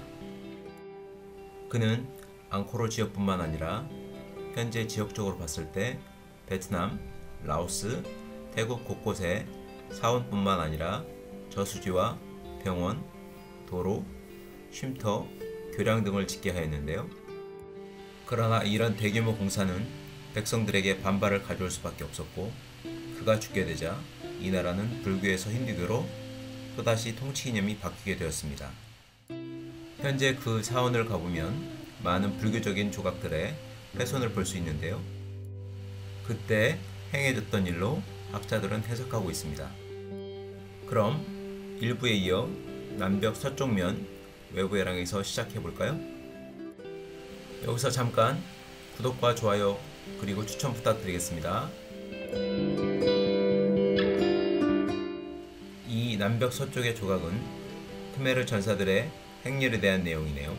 [SPEAKER 1] 그는 앙코르 지역뿐만 아니라 현재 지역적으로 봤을 때 베트남, 라오스, 태국 곳곳에 사원뿐만 아니라 저수지와 병원, 도로, 쉼터, 교량 등을 짓게 하였는데요. 그러나 이런 대규모 공사는 백성들에게 반발을 가져올 수밖에 없었고, 그가 죽게 되자 이 나라는 불교에서 힌두교로 또다시 통치 이념이 바뀌게 되었습니다. 현재 그 사원을 가보면 많은 불교적인 조각들의 훼손을 볼 수 있는데요. 그때 행해졌던 일로 학자들은 해석하고 있습니다. 그럼 일 부에 이어 남벽 서쪽면 외부해랑에서 시작해볼까요? 여기서 잠깐 구독과 좋아요 그리고 추천 부탁드리겠습니다. 이 남벽 서쪽의 조각은 크메르 전사들의 행렬에 대한 내용이네요.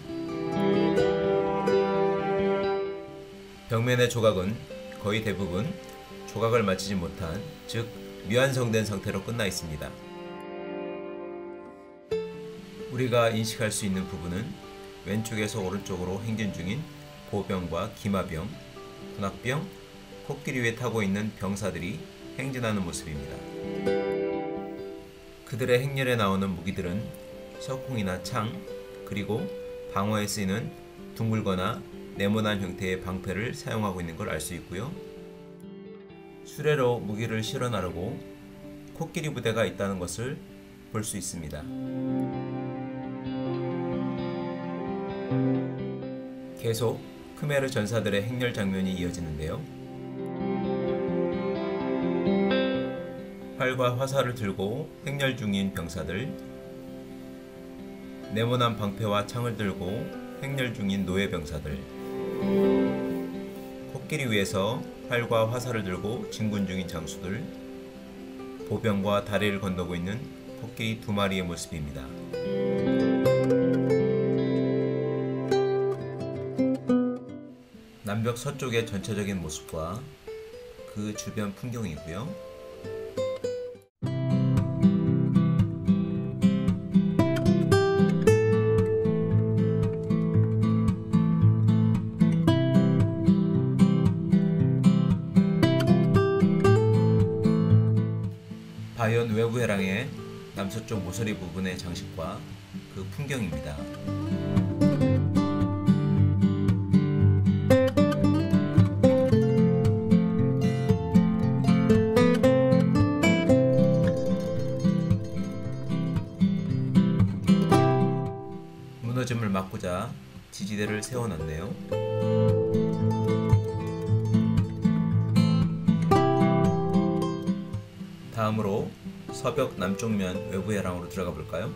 [SPEAKER 1] 벽면의 조각은 거의 대부분 조각을 마치지 못한, 즉 미완성된 상태로 끝나 있습니다. 우리가 인식할 수 있는 부분은 왼쪽에서 오른쪽으로 행진 중인 보병과 기마병, 군악병, 코끼리 위에 타고 있는 병사들이 행진하는 모습입니다. 그들의 행렬에 나오는 무기들은 석궁이나 창, 그리고 방어에 쓰이는 둥글거나 네모난 형태의 방패를 사용하고 있는 걸 알 수 있고요. 수레로 무기를 실어 나르고 코끼리 부대가 있다는 것을 볼 수 있습니다. 계속 크메르 전사들의 행렬 장면이 이어지는데요. 활과 화살을 들고 행렬 중인 병사들, 네모난 방패와 창을 들고 행렬 중인 노예 병사들, 코끼리 위에서 활과 화살을 들고 진군 중인 장수들, 보병과 다리를 건너고 있는 코끼리 두 마리의 모습입니다. 남벽 서쪽의 전체적인 모습과 그 주변 풍경이고요. 바이온 외부 해랑의 남서쪽 모서리 부분의 장식과 그 풍경입니다. 무너짐을 막고자 지지대를 세워놨네요. 다음으로 서벽 남쪽면 외부 해랑으로 들어가 볼까요?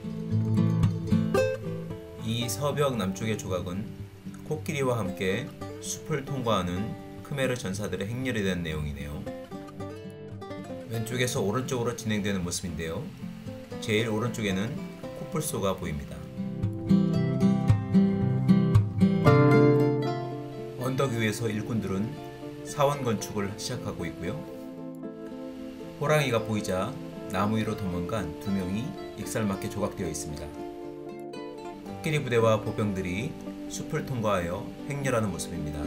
[SPEAKER 1] 이 서벽 남쪽의 조각은 코끼리와 함께 숲을 통과하는 크메르 전사들의 행렬에 대한 내용이네요. 왼쪽에서 오른쪽으로 진행되는 모습인데요. 제일 오른쪽에는 코뿔소가 보입니다. 언덕 위에서 일꾼들은 사원 건축을 시작하고 있고요. 호랑이가 보이자 나무 위로 도망간 두 명이 익살맞게 조각되어 있습니다. 코끼리 부대와 보병들이 숲을 통과하여 행렬하는 모습입니다.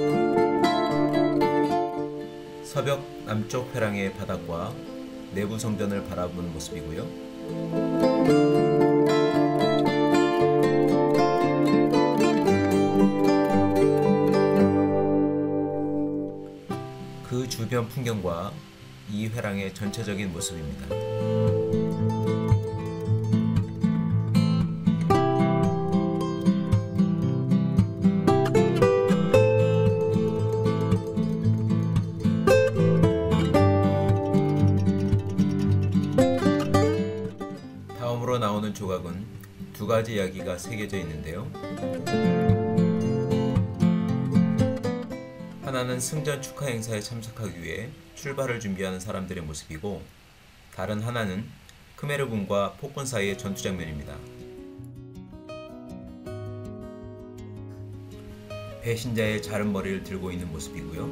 [SPEAKER 1] 서벽 남쪽 회랑의 바닥과 내부 성전을 바라보는 모습이고요. 그 주변 풍경과 이 회랑의 전체적인 모습입니다. 다음으로 나오는 조각은 두 가지 이야기가 새겨져 있는데요. 하나는 승전 축하 행사에 참석하기 위해 출발을 준비하는 사람들의 모습이고, 다른 하나는 크메르군과 폭군 사이의 전투 장면입니다. 배신자의 자른 머리를 들고 있는 모습이고요.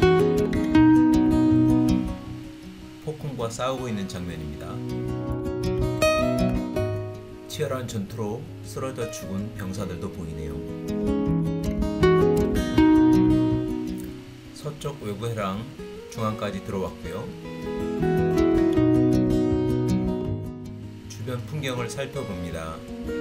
[SPEAKER 1] 폭군과 싸우고 있는 장면입니다. 치열한 전투로 쓰러져 죽은 병사들도 보이네요. 서쪽 외부 해랑 중앙까지 들어왔고요. 주변 풍경을 살펴봅니다.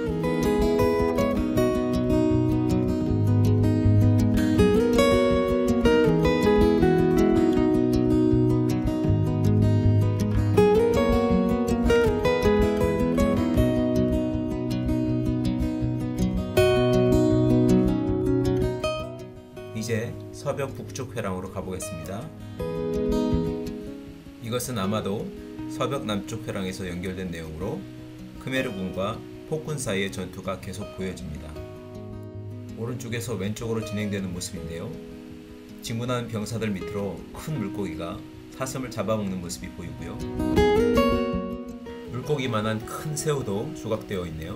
[SPEAKER 1] 이제 서벽 북쪽 회랑으로 가보겠습니다. 이것은 아마도 서벽 남쪽 회랑에서 연결된 내용으로 크메르군과 폭군 사이의 전투가 계속 보여집니다. 오른쪽에서 왼쪽으로 진행되는 모습인데요. 진군하는 병사들 밑으로 큰 물고기가 사슴을 잡아먹는 모습이 보이고요. 물고기만한 큰 새우도 조각되어 있네요.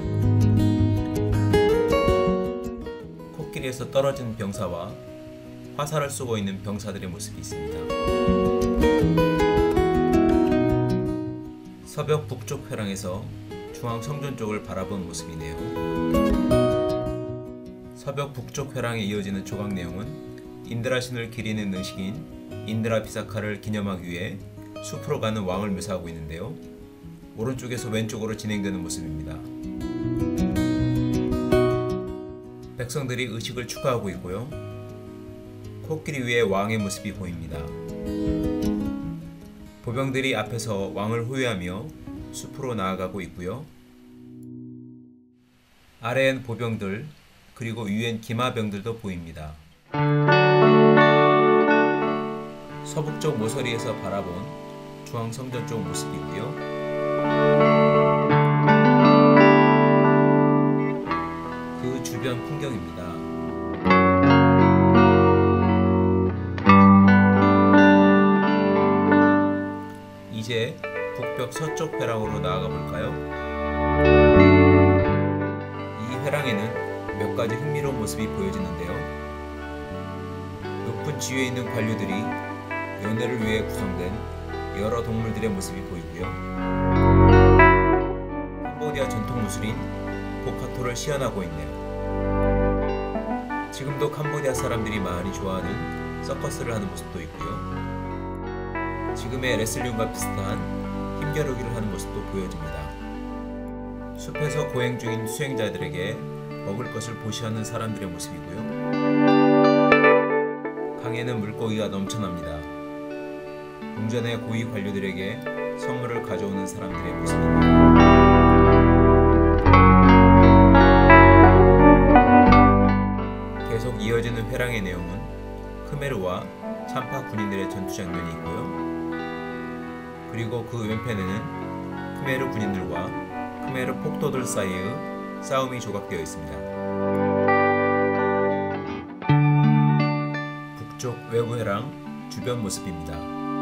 [SPEAKER 1] 코끼리에서 떨어진 병사와 화살을 쏘고 있는 병사들의 모습이 있습니다. 서벽 북쪽 회랑에서 중앙 성전 쪽을 바라본 모습이네요. 서벽 북쪽 회랑에 이어지는 조각 내용은 인드라 신을 기리는 의식인 인드라 비사카를 기념하기 위해 숲으로 가는 왕을 묘사하고 있는데요. 오른쪽에서 왼쪽으로 진행되는 모습입니다. 백성들이 의식을 축하하고 있고요. 코끼리 위에 왕의 모습이 보입니다. 보병들이 앞에서 왕을 호위하며 숲으로 나아가고 있고요. 아래엔 보병들 그리고 위엔 기마병들도 보입니다. 서북쪽 모서리에서 바라본 중앙성전 쪽 모습이고요. 그 주변 풍경입니다. 이제 북벽 서쪽 회랑으로 나아가 볼까요? 이 회랑에는 몇 가지 흥미로운 모습이 보여지는데요. 높은 지위에 있는 관료들이 연회를 위해 구성된 여러 동물들의 모습이 보이고요. 캄보디아 전통 무술인 보카토를 시연하고 있네요. 지금도 캄보디아 사람들이 많이 좋아하는 서커스를 하는 모습도 있고요. 지금의 레슬링과 비슷한 힘겨루기를 하는 모습도 보여집니다. 숲에서 고행 중인 수행자들에게 먹을 것을 보시하는 사람들의 모습이고요. 강에는 물고기가 넘쳐납니다. 궁전의 고위 관료들에게 선물을 가져오는 사람들의 모습입니다. 계속 이어지는 회랑의 내용은 크메르와 참파 군인들의 전투 장면이 있고요. 그리고 그 왼편에는 크메르 군인들과 크메르 폭도들 사이의 싸움이 조각되어 있습니다. 북쪽 외부 회랑 주변 모습입니다.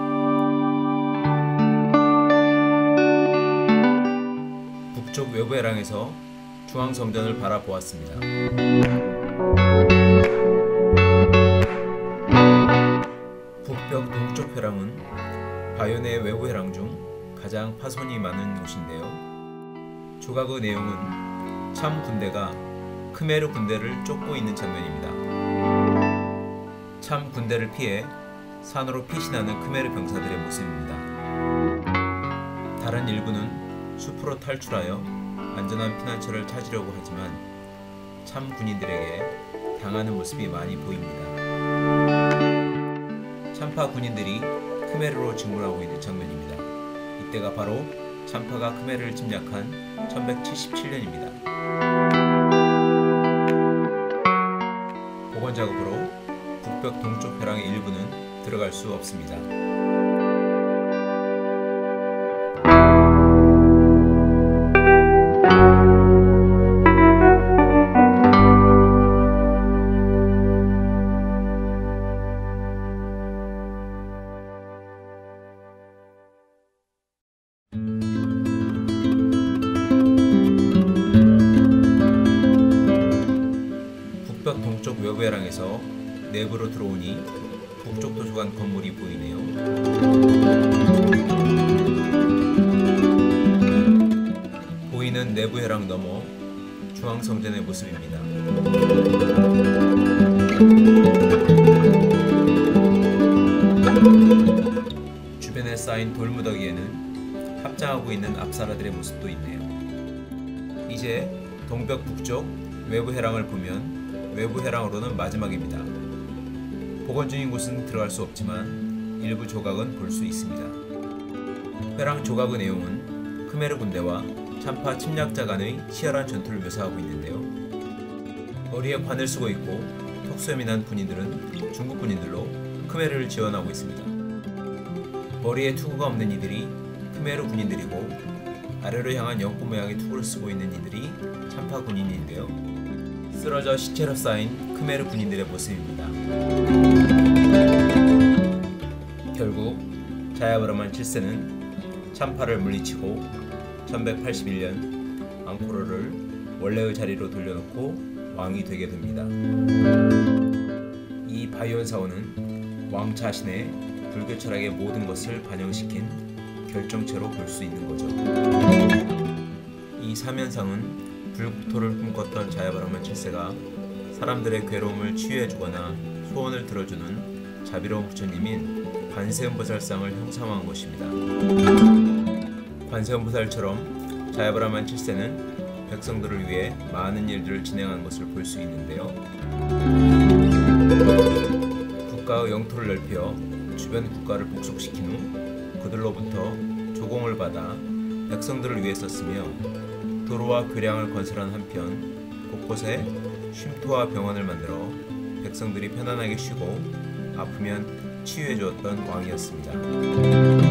[SPEAKER 1] 북쪽 외부 회랑에서 중앙 성전을 바라보았습니다. 북벽 동쪽 회랑은 바요네 외부 회랑 중 가장 파손이 많은 곳인데요. 조각의 내용은 참 군대가 크메르 군대를 쫓고 있는 장면입니다. 참 군대를 피해 산으로 피신하는 크메르 병사들의 모습입니다. 다른 일부는 숲으로 탈출하여 안전한 피난처를 찾으려고 하지만 참 군인들에게 당하는 모습이 많이 보입니다. 참파 군인들이 크메르로 진군하고 있는 장면입니다. 이때가 바로 참파가 크메르를 침략한 천백칠십칠 년입니다. 복원 작업으로 북벽 동쪽 회랑의 일부는 들어갈 수 없습니다. 북벽 동쪽 외부 회랑에서 내부로 들어오니 북쪽 도서관 건물이 보이네요. 보이는 내부 회랑 너머 중앙 성전의 모습입니다. 주변에 쌓인 돌무더기에는 합장하고 있는 앞사라들의 모습도 있네요. 이제 동벽 북쪽 외부 회랑을 보면 외부 회랑으로는 마지막입니다. 복원 중인 곳은 들어갈 수 없지만 일부 조각은 볼 수 있습니다. 회랑 조각의 내용은 크메르 군대와 참파 침략자 간의 치열한 전투를 묘사하고 있는데요. 머리에 관을 쓰고 있고 턱수염이 난 군인들은 중국 군인들로 크메르를 지원하고 있습니다. 머리에 투구가 없는 이들이 크메르 군인들이고 아래로 향한 연꽃 모양의 투구를 쓰고 있는 이들이 참파 군인인데요. 쓰러져 시체로 쌓인 크메르 군인들의 모습입니다. 결국 자야브라만 칠 세는 참파를 물리치고 천백팔십일 년 앙코르를 원래의 자리로 돌려놓고 왕이 되게 됩니다. 이 바이온 사원은 왕 자신의 불교 철학의 모든 것을 반영시킨 결정체로 볼 수 있는 거죠. 이 사면상은 불국토를 꿈꿨던 자야바라만 칠 세가 사람들의 괴로움을 치유해주거나 소원을 들어주는 자비로운 부처님인 관세음보살상을 형상화한 것입니다. 관세음보살처럼 자야바라만 칠 세는 백성들을 위해 많은 일들을 진행한 것을 볼 수 있는데요. 국가의 영토를 넓혀 주변 국가를 복속시킨 후 그들로부터 조공을 받아 백성들을 위해 썼으며 도로와 교량을 건설한 한편 곳곳에 쉼터와 병원을 만들어 백성들이 편안하게 쉬고 아프면 치유해 주었던 왕이었습니다.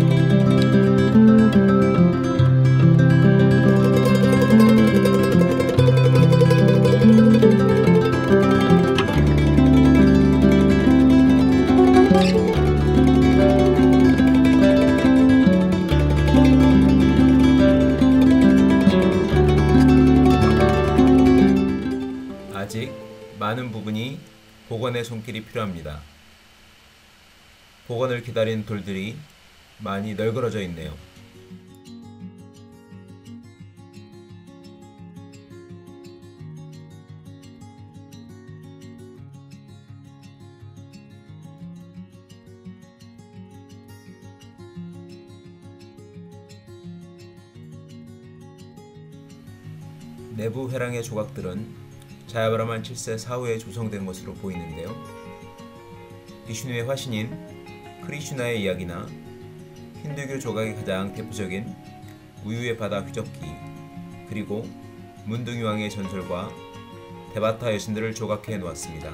[SPEAKER 1] 아직 많은 부분이 복원의 손길이 필요합니다. 복원을 기다린 돌들이 많이 널그러져 있네요. 내부 회랑의 조각들은 자야바라만 칠 세 사후에 조성된 것으로 보이는데요. 비슈누의 화신인 크리슈나의 이야기나 힌두교 조각의 가장 대표적인 우유의 바다 휘젓기, 그리고 문둥이 왕의 전설과 데바타 여신들을 조각해 놓았습니다.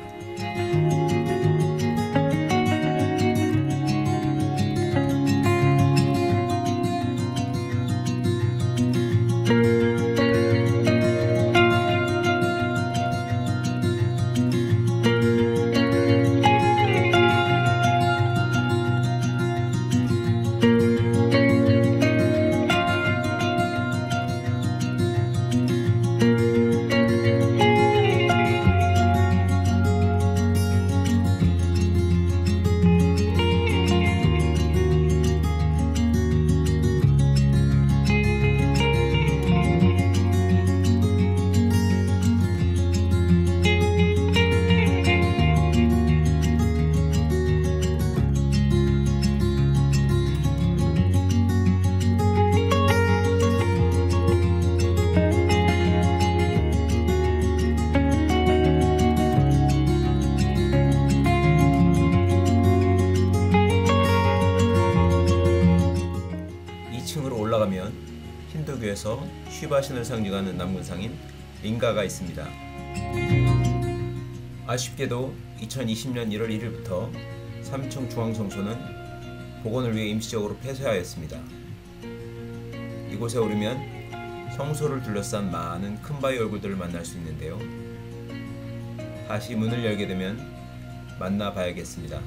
[SPEAKER 1] 이 층으로 올라가면 힌두교에서 쉬바신을 상징하는 남군상인 링가가 있습니다. 아쉽게도 이천이십 년 일월 일일부터 삼 층 중앙성소는 복원을 위해 임시적으로 폐쇄하였습니다. 이곳에 오르면 성소를 둘러싼 많은 큰 바위 얼굴들을 만날 수 있는데요. 다시 문을 열게 되면 만나봐야겠습니다.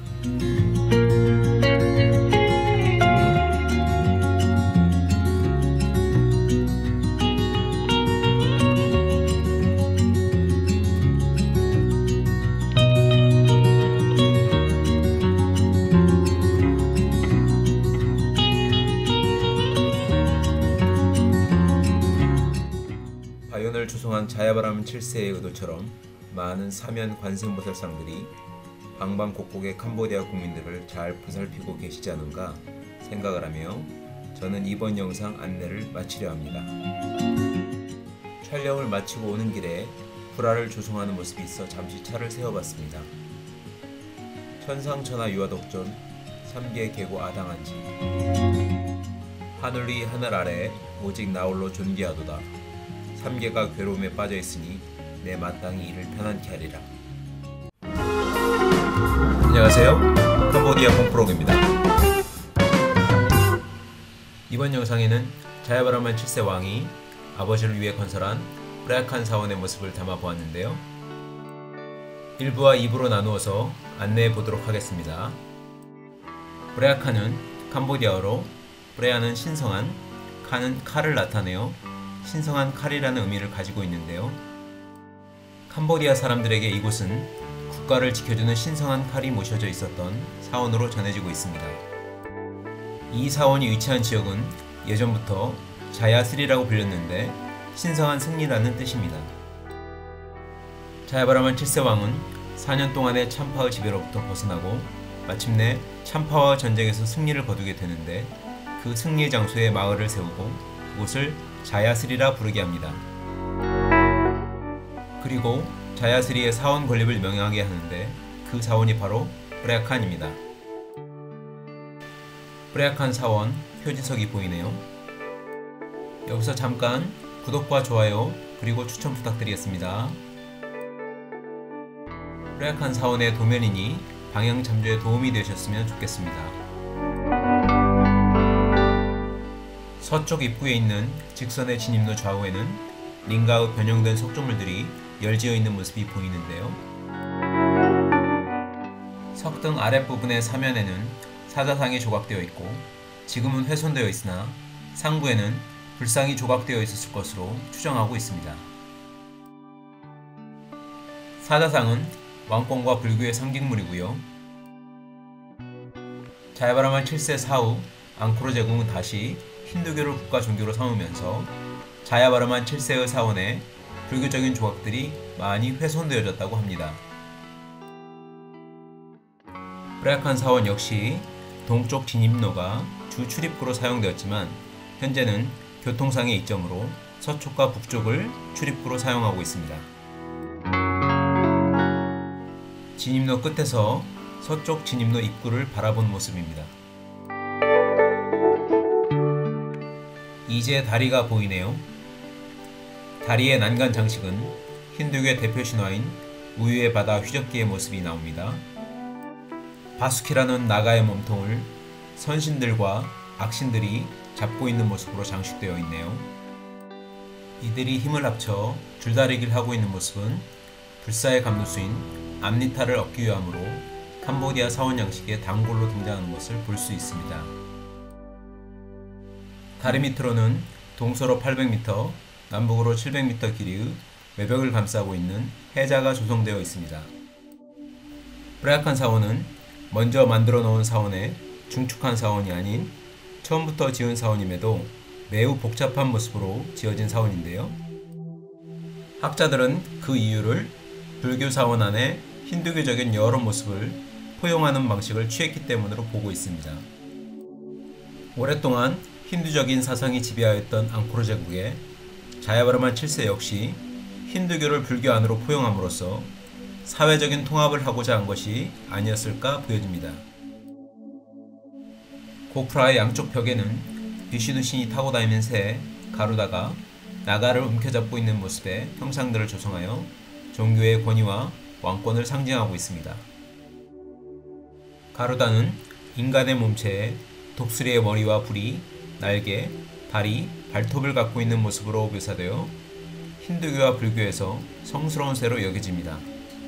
[SPEAKER 1] 바이온을 조성한 자야바라만 칠 세의 의도처럼 많은 사면 관세음보살상들이 방방곡곡의 캄보디아 국민들을 잘 보살피고 계시지 않은가 생각을 하며 저는 이번 영상 안내를 마치려 합니다. 촬영을 마치고 오는 길에 불화를 조성하는 모습이 있어 잠시 차를 세워봤습니다. 천상천하 유아독존 삼계 계고 아당한지 하늘 위 하늘 아래 오직 나홀로 존귀하도다. 삼계가 괴로움에 빠져있으니 내 마땅히 이를 편안케 하리라. 안녕하세요, 캄보디아 퐁프록입니다. 이번 영상에는 자야바라만 칠 세 왕이 아버지를 위해 건설한 브레아칸 사원의 모습을 담아 보았는데요. 일 부와 이 부로 나누어서 안내해 보도록 하겠습니다. 브레아칸은 캄보디아어로 브레아는 신성한, 칸은 칼을 나타내어 신성한 칼이라는 의미를 가지고 있는데요. 캄보디아 사람들에게 이곳은 국가를 지켜주는 신성한 칼이 모셔져 있었던 사원으로 전해지고 있습니다. 이 사원이 위치한 지역은 예전부터 자야스리라고 불렸는데 신성한 승리라는 뜻입니다. 자야바라만 칠 세 왕은 사 년 동안의 참파의 지배로부터 벗어나고 마침내 참파와 전쟁에서 승리를 거두게 되는데, 그 승리의 장소에 마을을 세우고 그곳을 자야스리라 부르게 합니다. 그리고 자야스리의 사원 건립을 명령하게 하는데, 그 사원이 바로 브레아칸입니다. 브레아칸 사원 표지석이 보이네요. 여기서 잠깐 구독과 좋아요 그리고 추천 부탁드리겠습니다. 브레아칸 사원의 도면이니 방향 잠조에 도움이 되셨으면 좋겠습니다. 서쪽 입구에 있는 직선의 진입로 좌우에는 링가의 변형된 석조물들이 열지어 있는 모습이 보이는데요. 석등 아랫부분의 사면에는 사자상이 조각되어 있고, 지금은 훼손되어 있으나 상부에는 불상이 조각되어 있었을 것으로 추정하고 있습니다. 사자상은 왕권과 불교의 상징물이고요. 자야바라만 칠 세 사후 앙코르 제국은 다시 힌두교를 국가 종교로 삼으면서 자야바라만 칠 세의 사원에 불교적인 조각들이 많이 훼손되어졌다고 합니다. 브레아칸 사원 역시 동쪽 진입로가 주 출입구로 사용되었지만, 현재는 교통상의 이점으로 서쪽과 북쪽을 출입구로 사용하고 있습니다. 진입로 끝에서 서쪽 진입로 입구를 바라본 모습입니다. 이제 다리가 보이네요. 다리의 난간 장식은 힌두교의 대표 신화인 우유의 바다 휘젓기의 모습이 나옵니다. 바수키라는 나가의 몸통을 선신들과 악신들이 잡고 있는 모습으로 장식되어 있네요. 이들이 힘을 합쳐 줄다리기를 하고 있는 모습은 불사의 감누수인 암니타를 얻기 위함으로 캄보디아 사원 양식의 단골로 등장하는 것을 볼 수 있습니다. 다리 밑으로는 동서로 팔백 미터, 남북으로 칠백 미터 길이의 외벽을 감싸고 있는 해자가 조성되어 있습니다. 브레아칸 사원은 먼저 만들어 놓은 사원에 중축한 사원이 아닌 처음부터 지은 사원임에도 매우 복잡한 모습으로 지어진 사원인데요. 학자들은 그 이유를 불교 사원 안에 힌두교적인 여러 모습을 포용하는 방식을 취했기 때문으로 보고 있습니다. 오랫동안 힌두적인 사상이 지배하였던 앙코르 제국에 자야바라만 칠 세 역시 힌두교를 불교 안으로 포용함으로써 사회적인 통합을 하고자 한 것이 아니었을까 보여집니다. 고프라의 양쪽 벽에는 비슈누 신이 타고 다니는 새 가루다가 나가를 움켜잡고 있는 모습의 형상들을 조성하여 종교의 권위와 왕권을 상징하고 있습니다. 가루다는 인간의 몸체에 독수리의 머리와 부리, 날개, 다리, 발톱을 갖고 있는 모습으로 묘사되어 힌두교와 불교에서 성스러운 새로 여겨집니다.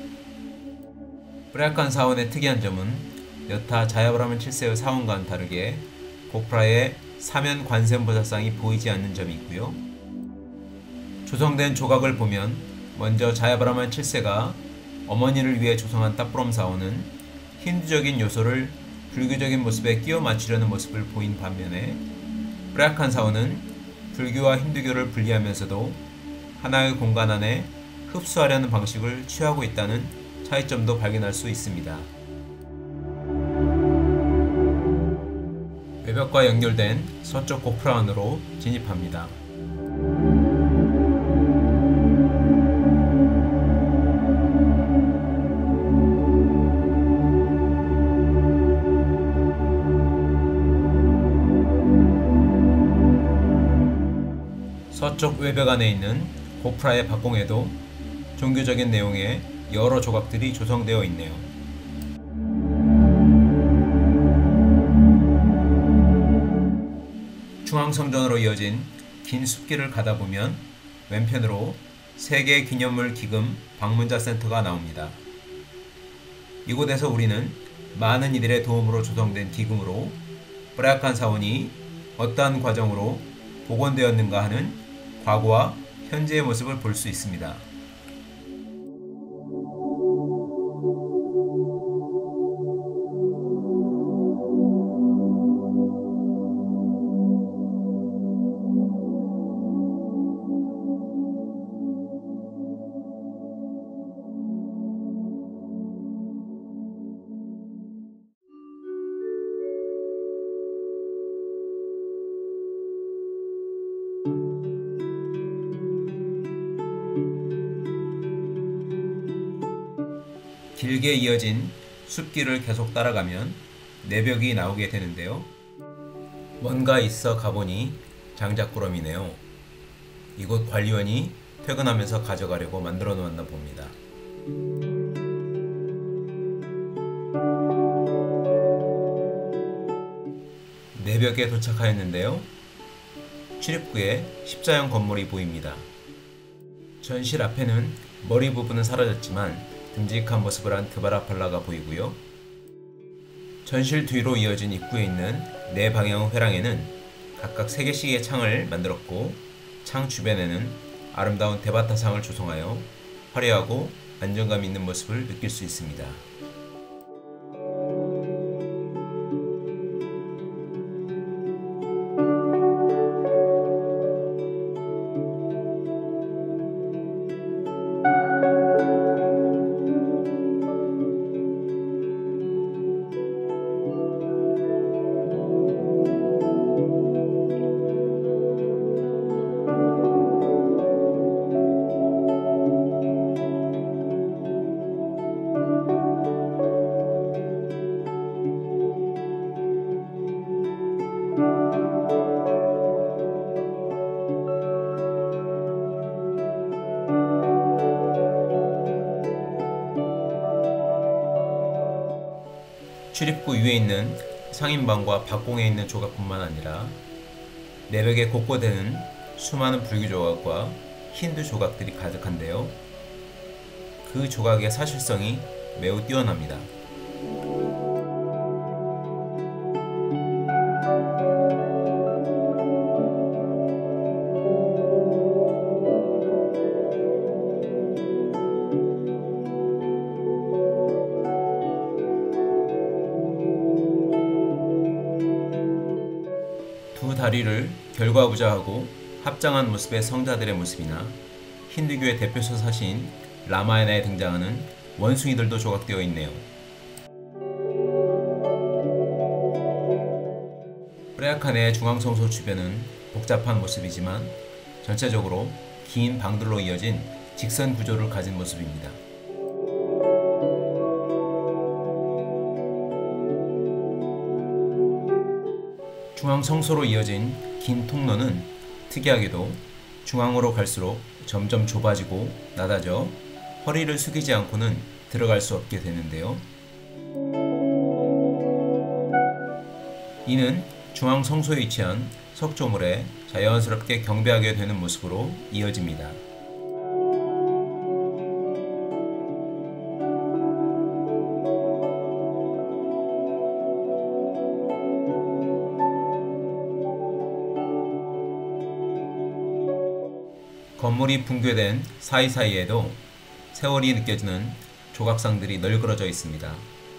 [SPEAKER 1] 브레아칸 사원의 특이한 점은 여타 자야바라만 칠 세의 사원과는 다르게 고프라의 사면 관세음보살상이 보이지 않는 점이 있고요. 조성된 조각을 보면 먼저 자야바라만 칠 세가 어머니를 위해 조성한 따뿌럼 사원은 힌두적인 요소를 불교적인 모습에 끼워 맞추려는 모습을 보인 반면에, 브레아칸 사원은 불교와 힌두교를 분리하면서도 하나의 공간 안에 흡수하려는 방식을 취하고 있다는 차이점도 발견할 수 있습니다. 외벽과 연결된 서쪽 고프라 안으로 진입합니다. 서쪽 외벽 안에 있는 고프라의 박공에도 종교적인 내용의 여러 조각들이 조성되어 있네요. 중앙성전으로 이어진 긴 숲길을 가다 보면 왼편으로 세계 기념물 기금 방문자 센터가 나옵니다. 이곳에서 우리는 많은 이들의 도움으로 조성된 기금으로 브레아칸 사원이 어떠한 과정으로 복원되었는가 하는 과거와 현재의 모습을 볼 수 있습니다. 길게 이어진 숲길을 계속 따라가면 내벽이 나오게 되는데요. 뭔가 있어 가보니 장작구름이네요. 이곳 관리원이 퇴근하면서 가져가려고 만들어 놓았나 봅니다. 내벽에 도착하였는데요. 출입구에 십자형 건물이 보입니다. 전실 앞에는 머리 부분은 사라졌지만 듬직한 모습을 한 드바라팔라가 보이고요. 전실 뒤로 이어진 입구에 있는 네 방향 회랑에는 각각 세 개씩의 창을 만들었고, 창 주변에는 아름다운 대바타상을 조성하여 화려하고 안정감 있는 모습을 느낄 수 있습니다. 출입구 위에 있는 상인방과 박공에 있는 조각뿐만 아니라 내벽에 곳곳에는 수많은 불교 조각과 힌두 조각들이 가득한데요. 그 조각의 사실성이 매우 뛰어납니다. 두 다리를 결과부자하고 합장한 모습의 성자들의 모습이나 힌두교의 대표 서사시인 라마야나에 등장하는 원숭이들도 조각되어 있네요. 프레아칸의 중앙성소 주변은 복잡한 모습이지만 전체적으로 긴 방들로 이어진 직선 구조를 가진 모습입니다. 중앙 성소로 이어진 긴 통로는 특이하게도 중앙으로 갈수록 점점 좁아지고 낮아져 허리를 숙이지 않고는 들어갈 수 없게 되는데요. 이는 중앙 성소에 위치한 석조물에 자연스럽게 경배하게 되는 모습으로 이어집니다. 건물이 붕괴된 사이사이에도 세월이 느껴지는 조각상들이 널브러져 있습니다.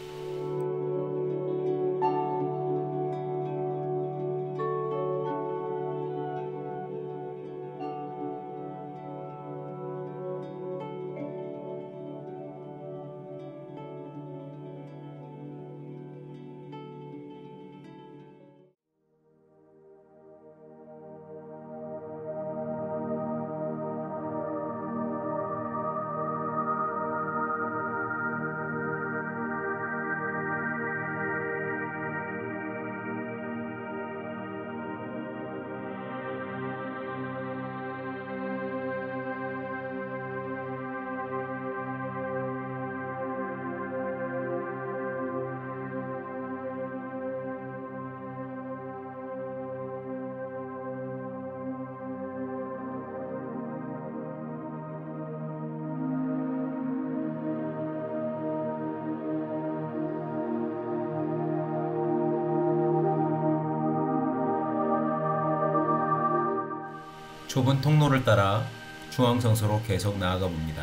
[SPEAKER 1] 좁은 통로를 따라 중앙성소로 계속 나아가 봅니다.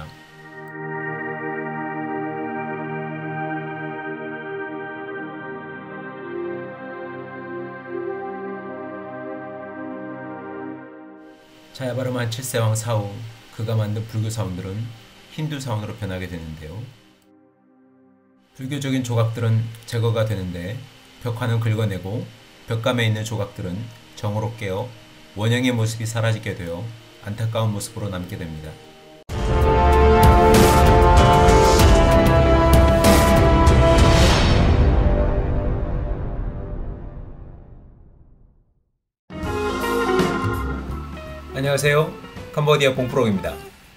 [SPEAKER 1] 자야바르만 칠 세 왕 사후 그가 만든 불교 사원들은 힌두 사원으로 변하게 되는데요. 불교적인 조각들은 제거가 되는데 벽화는 긁어내고 벽감에 있는 조각들은 정으로 깨어 원형의 모습이 사라지게 되어 안타까운 모습으로 남게 됩니다. 안녕하세요. 캄보디아 봉프록입니다.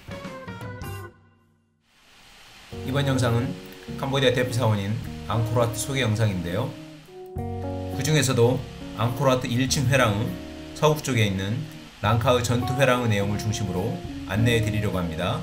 [SPEAKER 1] 이번 영상은 캄보디아 대표 사원인 앙코르와트 소개 영상인데요. 그 중에서도 앙코르와트 일 층 회랑의 서북 쪽에 있는 랑카의 전투 회랑의 내용을 중심으로 안내해 드리려고 합니다.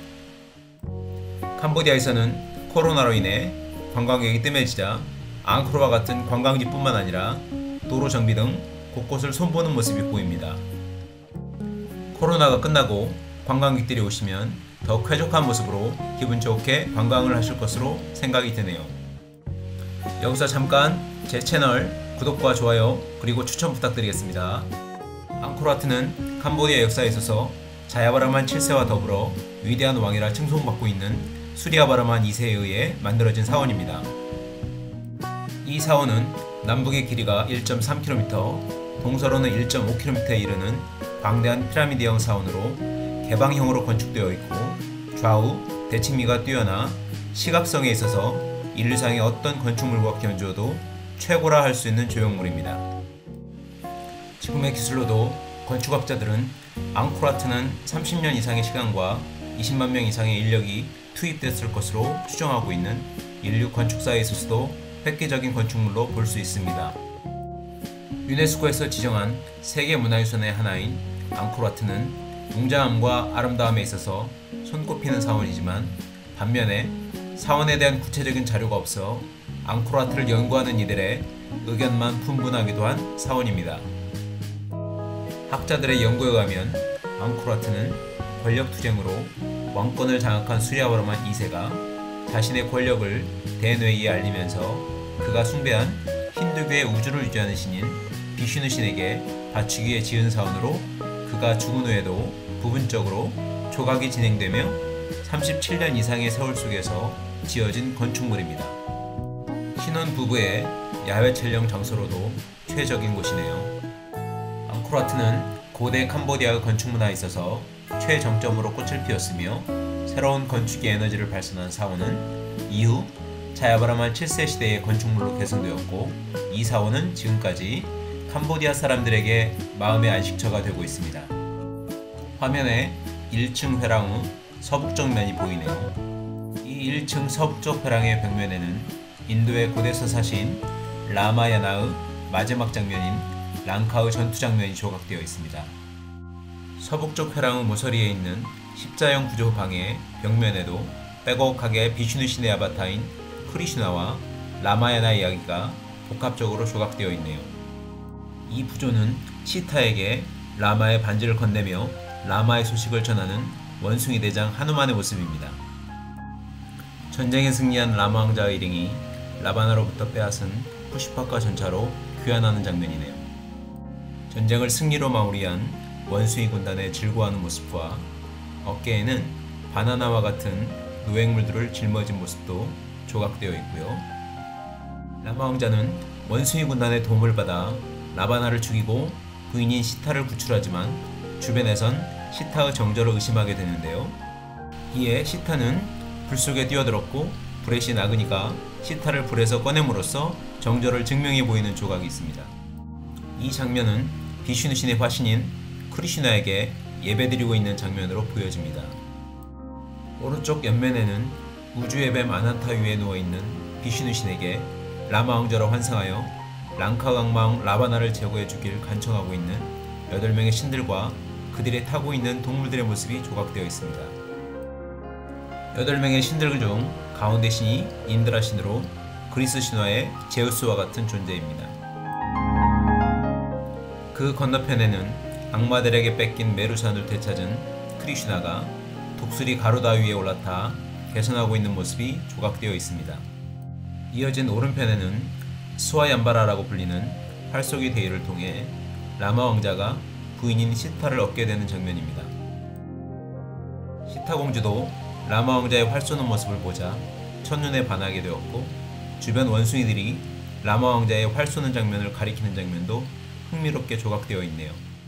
[SPEAKER 1] 캄보디아에서는 코로나로 인해 관광객이 뜸해지자 앙코르와 같은 관광지뿐만 아니라 도로 정비 등 곳곳을 손보는 모습이 보입니다. 코로나가 끝나고 관광객들이 오시면 더 쾌적한 모습으로 기분 좋게 관광을 하실 것으로 생각이 드네요. 여기서 잠깐 제 채널 구독과 좋아요 그리고 추천 부탁드리겠습니다. 앙코르와트는 캄보디아 역사에 있어서 자야바라만 칠 세와 더불어 위대한 왕이라 칭송받고 있는 수리아바라만 이 세에 의해 만들어진 사원입니다. 이 사원은 남북의 길이가 일 점 삼 킬로미터, 동서로는 일 점 오 킬로미터에 이르는 광대한 피라미드형 사원으로 개방형으로 건축되어 있고 좌우 대칭미가 뛰어나 시각성에 있어서 인류상의 어떤 건축물과 견주어도 최고라 할 수 있는 조형물입니다. 지금의 기술로도 건축학자들은 앙코르와트는 삼십 년 이상의 시간과 이십만 명 이상의 인력이 투입됐을 것으로 추정하고 있는 인류 건축사에 있어서도 획기적인 건축물로 볼 수 있습니다. 유네스코에서 지정한 세계문화유산의 하나인 앙코르와트는 웅장함과 아름다움에 있어서 손꼽히는 사원이지만 반면에 사원에 대한 구체적인 자료가 없어 앙코르와트를 연구하는 이들의 의견만 분분하기도 한 사원입니다. 학자들의 연구에 의하면 앙코르와트는 권력투쟁으로 왕권을 장악한 수리아바라만 이 세가 자신의 권력을 대뇌이에 알리면서 그가 숭배한 힌두교의 우주를 유지하는 신인 비슈누 신에게 바치기 위해 지은 사원으로 그가 죽은 후에도 부분적으로 조각이 진행되며 삼십칠 년 이상의 세월 속에서 지어진 건축물입니다. 신혼 부부의 야외 촬영 장소로도 최적인 곳이네요. 앙코르와트는 고대 캄보디아의 건축문화에 있어서 최정점으로 꽃을 피웠으며 새로운 건축의 에너지를 발산한 사원은 이후 자야바라만 칠 세 시대의 건축물로 개성되었고 이 사원은 지금까지 캄보디아 사람들에게 마음의 안식처가 되고 있습니다. 화면에 일 층 회랑의 서북쪽 면이 보이네요. 이 일 층 서북쪽 회랑의 벽면에는 인도의 고대 서사시인 라마야나의 마지막 장면인 랑카의 전투 장면이 조각되어 있습니다. 서북쪽 회랑의 모서리에 있는 십자형 구조 방의 벽면에도 빼곡하게 비슈누 신의 아바타인 크리슈나와 라마야나 이야기가 복합적으로 조각되어 있네요. 이 부조는 시타에게 라마의 반지를 건네며 라마의 소식을 전하는 원숭이 대장 하누만의 모습입니다. 전쟁에 승리한 라마 왕자의 일행이 라바나로부터 빼앗은 푸시파카 전차로 귀환하는 장면이네요. 전쟁을 승리로 마무리한 원숭이 군단의 즐거워하는 모습과 어깨에는 바나나와 같은 노획물들을 짊어진 모습도 조각되어 있고요. 라마 왕자는 원숭이 군단의 도움을 받아 라바나를 죽이고 부인인 시타를 구출하지만 주변에선 시타의 정절을 의심하게 되는데요. 이에 시타는 불 속에 뛰어들었고 불의 신 아그니가 시타를 불에서 꺼냄으로써 정절을 증명해 보이는 조각이 있습니다. 이 장면은 비슈누 신의 화신인 크리슈나에게 예배드리고 있는 장면으로 보여집니다. 오른쪽 옆면에는 우주의 뱀 아나타 위에 누워있는 비슈누 신에게 라마 왕자로 환상하여 랑카 강망 라바나를 제거해 주길 간청하고 있는 여덟 명의 신들과 그들이 타고 있는 동물들의 모습이 조각되어 있습니다. 여덟 명의 신들 중 가운데 신이 인드라 신으로 그리스 신화의 제우스와 같은 존재입니다. 그 건너편에는 악마들에게 뺏긴 메루산을 되찾은 크리슈나가 독수리 가루다 위에 올라타 개선하고 있는 모습이 조각되어 있습니다. 이어진 오른편에는 스와얀바라라고 불리는 활쏘기 대회를 통해 라마 왕자가 부인인 시타를 얻게 되는 장면입니다. 시타 공주도 라마 왕자의 활 쏘는 모습을 보자 첫눈에 반하게 되었고 주변 원숭이들이 라마 왕자의 활 쏘는 장면을 가리키는 장면도 흥미롭게 조각되어 있네요.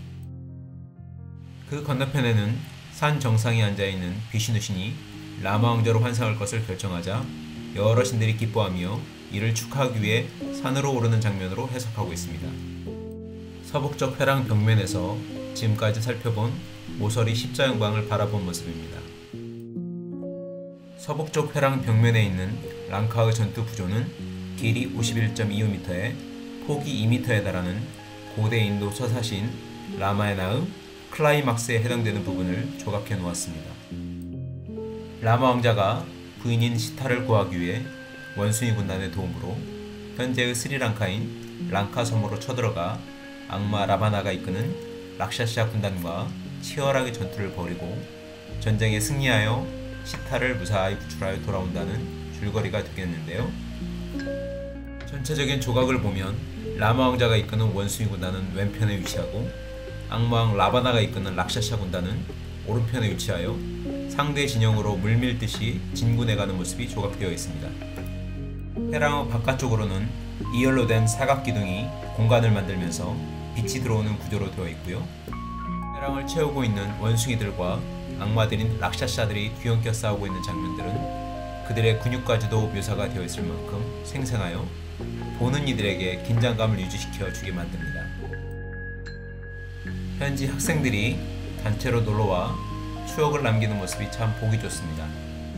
[SPEAKER 1] 그 건너편에는 산 정상에 앉아있는 비슈누 신이 라마 왕자로 환상할 것을 결정하자 여러 신들이 기뻐하며 이를 축하하기 위해 산으로 오르는 장면으로 해석하고 있습니다. 서북쪽 회랑 벽면에서 지금까지 살펴본 모서리 십자형방을 바라본 모습입니다. 서북쪽 회랑 벽면에 있는 랑카의 전투 구조는 길이 오십일 점 이오 미터에 폭이 이 미터에 달하는 고대 인도 서사시인 라마야나의 클라이막스에 해당되는 부분을 조각해 놓았습니다. 라마 왕자가 부인인 시타를 구하기 위해 원숭이 군단의 도움으로 현재의 스리랑카인 랑카 섬으로 쳐들어가 악마 라바나가 이끄는 락샤샤 군단과 치열하게 전투를 벌이고 전쟁에 승리하여 시타를 무사히 구출하여 돌아온다는 줄거리가 되겠는데요. 전체적인 조각을 보면 라마 왕자가 이끄는 원숭이 군단은 왼편에 위치하고 악마왕 라바나가 이끄는 락샤샤 군단은 오른편에 위치하여 상대 진영으로 물밀듯이 진군해가는 모습이 조각되어 있습니다. 회랑의 바깥쪽으로는 이열로 된 사각기둥이 공간을 만들면서 빛이 들어오는 구조로 되어 있고요. 회랑을 채우고 있는 원숭이들과 악마들인 락샤샤들이 뒤엉켜 싸우고 있는 장면들은 그들의 근육까지도 묘사가 되어 있을 만큼 생생하여 보는 이들에게 긴장감을 유지시켜 주게 만듭니다. 현지 학생들이 단체로 놀러와 추억을 남기는 모습이 참 보기 좋습니다.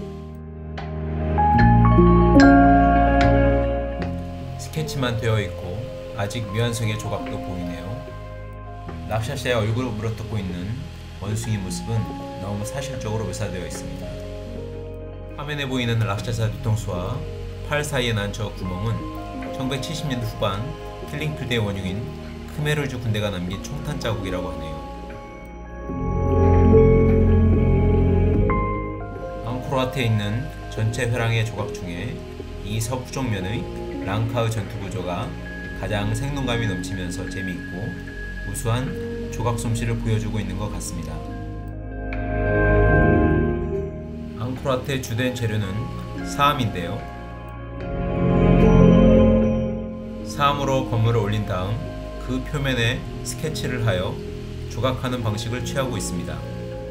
[SPEAKER 1] 스케치만 되어 있고 아직 미완성의 조각도 보이네요. 락샤샤의 얼굴을 물어뜯고 있는 원숭이 모습은 너무 사실적으로 묘사되어 있습니다. 화면에 보이는 락샤샤 뒤통수와 팔 사이에 난 저 구멍은 천구백칠십 년대 후반 킬링필드의 원흉인 크메르주 군대가 남긴 총탄 자국이라고 하네요. 앙코르와트에 있는 전체 회랑의 조각 중에 이 서북쪽 면의 랑카의 전투 구조가 가장 생동감이 넘치면서 재미있고 우수한 조각 솜씨를 보여주고 있는 것 같습니다. 앙코르와트의 주된 재료는 사암인데요. 사암으로 건물을 올린 다음 그 표면에 스케치를 하여 조각하는 방식을 취하고 있습니다.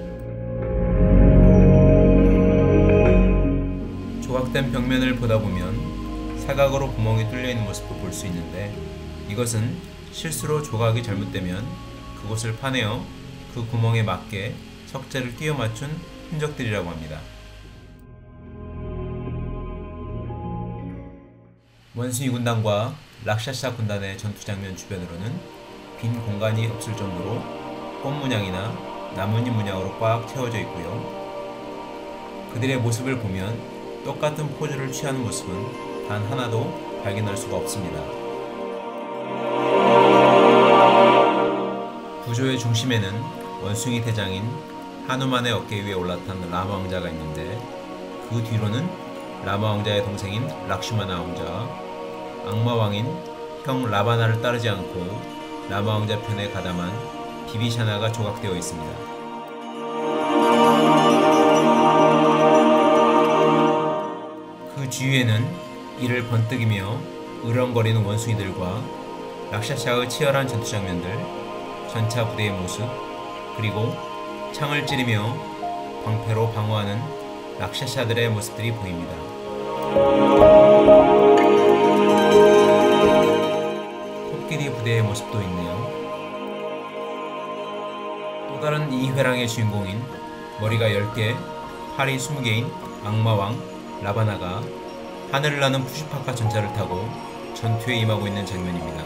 [SPEAKER 1] 조각된 벽면을 보다 보면 사각으로 구멍이 뚫려 있는 모습을 볼 수 있는데 이것은 실수로 조각이 잘못되면 그곳을 파내어 그 구멍에 맞게 석재를 끼워 맞춘 흔적들이라고 합니다. 원숭이 군단과 락샤샤 군단의 전투 장면 주변으로는 빈 공간이 없을 정도로 꽃 문양이나 나뭇잎 문양으로 꽉 채워져 있고요. 그들의 모습을 보면 똑같은 포즈를 취하는 모습은 단 하나도 발견할 수가 없습니다. 구조의 중심에는 원숭이 대장인 하누만의 어깨 위에 올라탄 라마 왕자가 있는데 그 뒤로는 라마 왕자의 동생인 락슈마나 왕자, 악마 왕인 형 라바나를 따르지 않고 라마 왕자 편에 가담한 비비샤나가 조각되어 있습니다. 그 주위에는 이를 번뜩이며 으렁거리는 원숭이들과 락샤샤의 치열한 전투 장면들, 전차 부대의 모습, 그리고 창을 찌르며 방패로 방어하는 락샤샤들의 모습들이 보입니다. 코끼리 부대의 모습도 있네요. 또 다른 이 회랑의 주인공인 머리가 열 개, 팔이 이십 개인 악마왕 라바나가 하늘을 나는 푸시파카 전차를 타고 전투에 임하고 있는 장면입니다.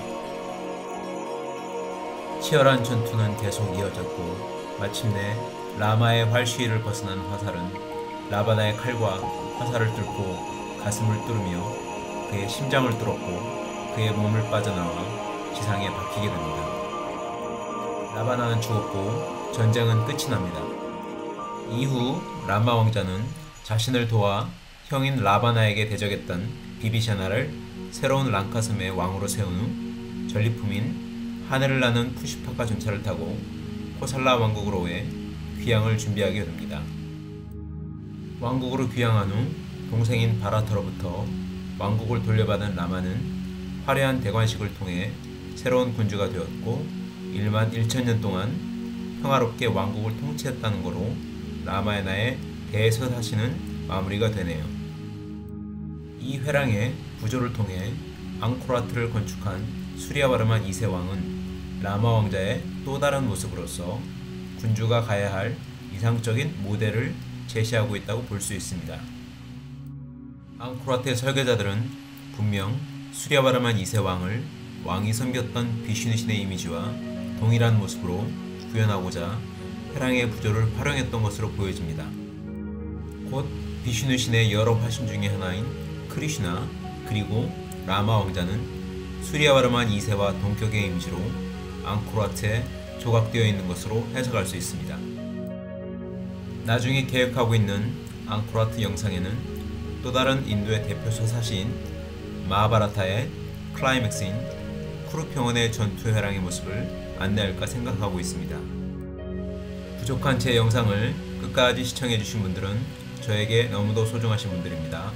[SPEAKER 1] 치열한 전투는 계속 이어졌고 마침내 라마의 활시위를 벗어난 화살은 라바나의 칼과 화살을 뚫고 가슴을 뚫으며 그의 심장을 뚫었고 그의 몸을 빠져나와 지상에 박히게 됩니다. 라바나는 죽었고 전쟁은 끝이 납니다. 이후 라마 왕자는 자신을 도와 형인 라바나에게 대적했던 비비샤나를 새로운 랑카섬의 왕으로 세운 후 전리품인 하늘을 나는 푸시파카 전차를 타고 코살라 왕국으로의 귀향을 준비하게 됩니다. 왕국으로 귀향한 후 동생인 바라터로부터 왕국을 돌려받은 라마는 화려한 대관식을 통해 새로운 군주가 되었고 일만 천 년 동안 평화롭게 왕국을 통치했다는 거로 라마야나의 대서사시는 마무리가 되네요. 이 회랑의 구조를 통해 앙코르와트를 건축한 수리아바르만 이 세 왕은 라마 왕자의 또 다른 모습으로서 군주가 가야 할 이상적인 모델을 제시하고 있다고 볼 수 있습니다. 앙코르와트의 설계자들은 분명 수랴바르만 이 세 왕을 왕이 섬겼던 비슈누 신의 이미지와 동일한 모습으로 구현하고자 해랑의 구조를 활용했던 것으로 보여집니다. 곧 비슈누 신의 여러 화신 중의 하나인 크리슈나 그리고 라마 왕자는 수랴바르만 이 세와 동격의 이미지로 앙코르와트에 조각되어 있는 것으로 해석할 수 있습니다. 나중에 계획하고 있는 앙코르와트 영상에는 또 다른 인도의 대표 서사시인 마하바라타의 클라이맥스인 쿠루평원의 전투 회랑의 모습을 안내할까 생각하고 있습니다. 부족한 제 영상을 끝까지 시청해주신 분들은 저에게 너무도 소중하신 분들입니다.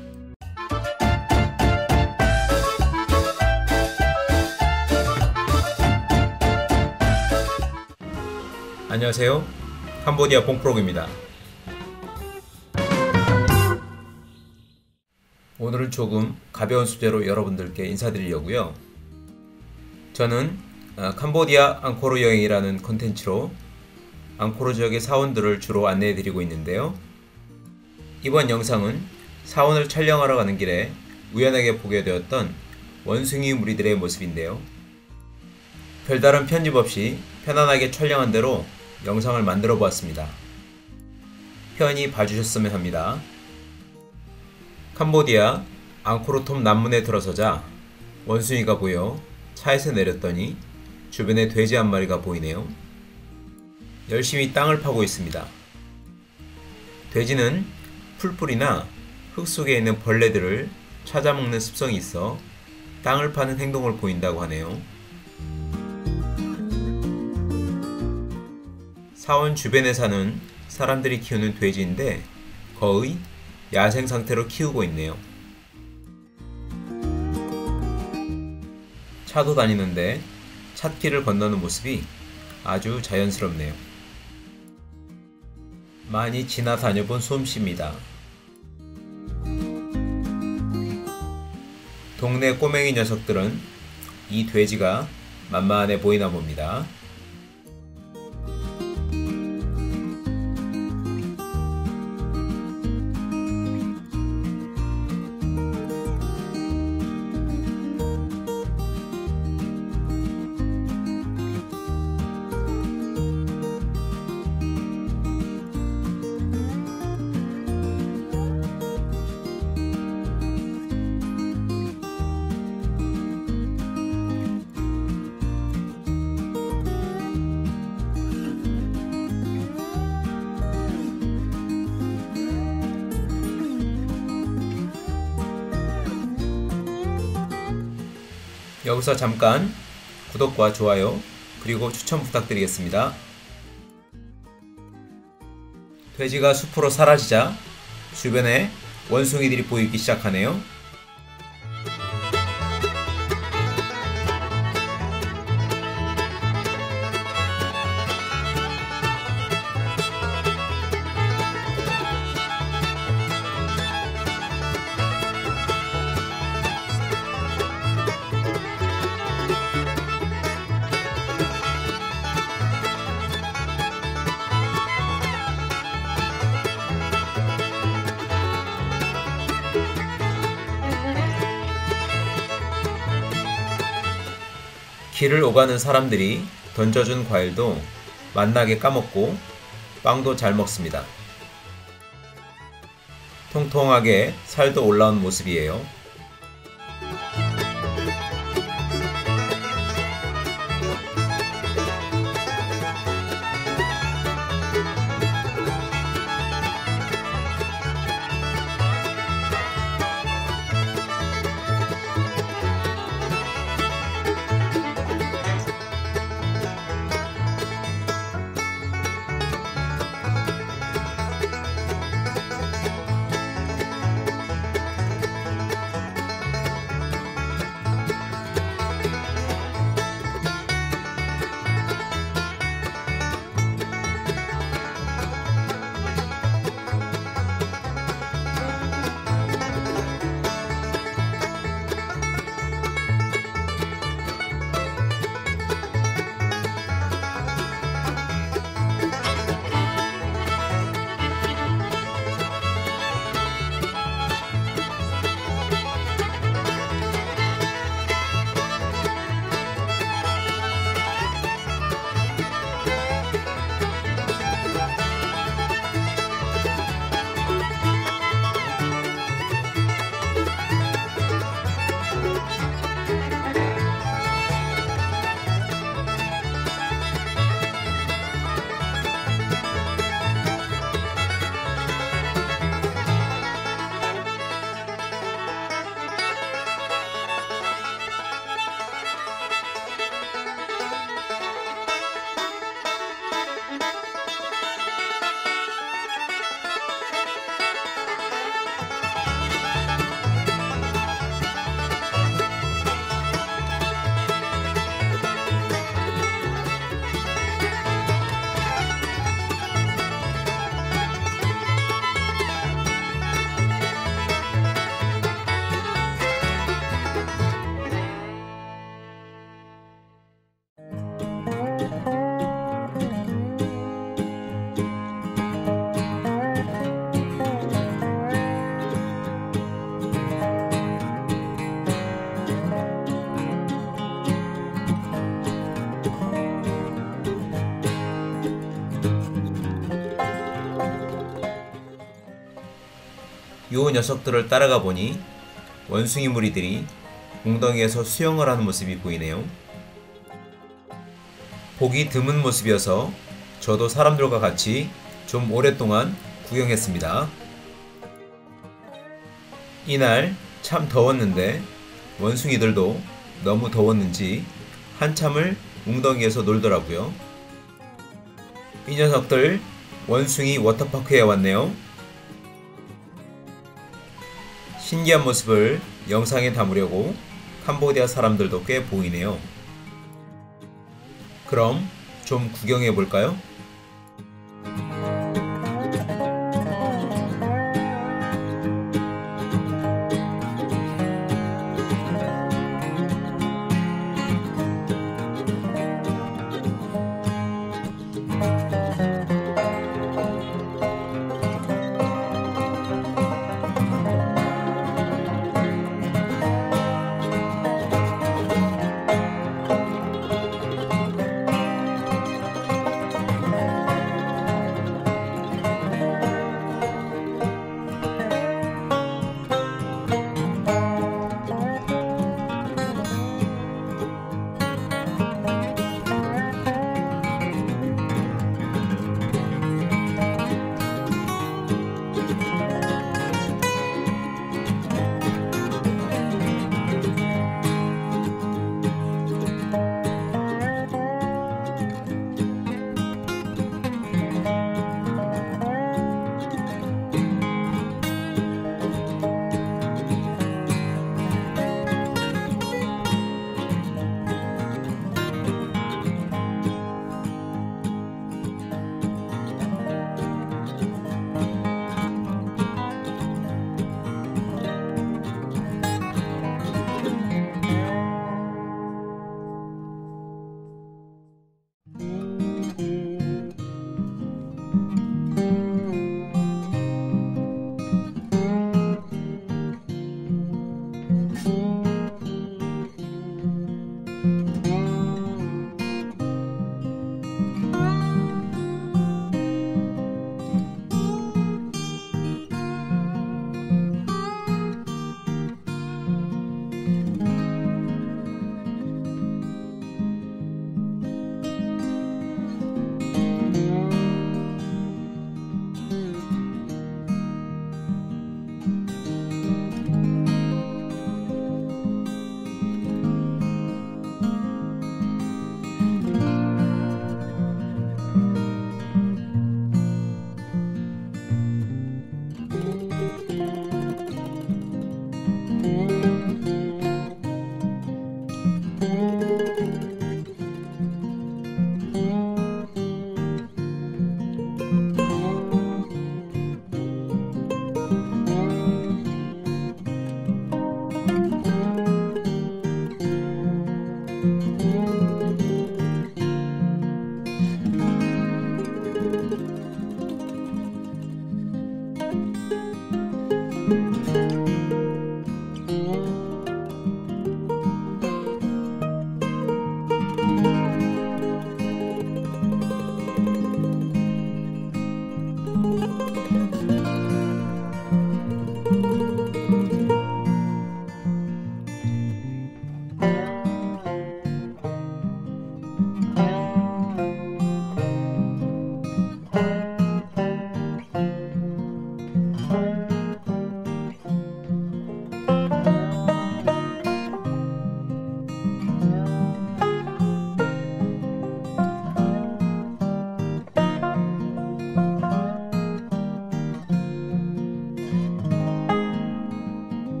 [SPEAKER 1] 안녕하세요. 캄보디아 봉프록입니다. 오늘은 조금 가벼운 소재로 여러분들께 인사드리려고요. 저는 캄보디아 앙코르 여행이라는 콘텐츠로 앙코르 지역의 사원들을 주로 안내해드리고 있는데요. 이번 영상은 사원을 촬영하러 가는 길에 우연하게 보게 되었던 원숭이 무리들의 모습인데요. 별다른 편집 없이 편안하게 촬영한 대로 영상을 만들어 보았습니다. 편히 봐주셨으면 합니다. 캄보디아 앙코르톰 남문에 들어서자 원숭이가 보여 차에서 내렸더니 주변에 돼지 한 마리가 보이네요. 열심히 땅을 파고 있습니다. 돼지는 풀뿌리나 흙 속에 있는 벌레들을 찾아먹는 습성이 있어 땅을 파는 행동을 보인다고 하네요. 사원 주변에 사는 사람들이 키우는 돼지인데 거의 야생 상태로 키우고 있네요. 차도 다니는데 찻길을 건너는 모습이 아주 자연스럽네요. 많이 지나 다녀본 솜씨입니다. 동네 꼬맹이 녀석들은 이 돼지가 만만해 보이나 봅니다. 여기서 잠깐 구독과 좋아요 그리고 추천 부탁드리겠습니다. 돼지가 숲으로 사라지자 주변에 원숭이들이 보이기 시작하네요. 길을 오가는 사람들이 던져준 과일도 맛나게 까먹고 빵도 잘 먹습니다. 통통하게 살도 올라온 모습이에요. 요 녀석들을 따라가 보니 원숭이 무리들이 웅덩이에서 수영을 하는 모습이 보이네요. 보기 드문 모습이어서 저도 사람들과 같이 좀 오랫동안 구경했습니다. 이날 참 더웠는데 원숭이들도 너무 더웠는지 한참을 웅덩이에서 놀더라고요. 이 녀석들 원숭이 워터파크에 왔네요. 신기한 모습을 영상에 담으려고 캄보디아 사람들도 꽤 보이네요. 그럼 좀 구경해 볼까요?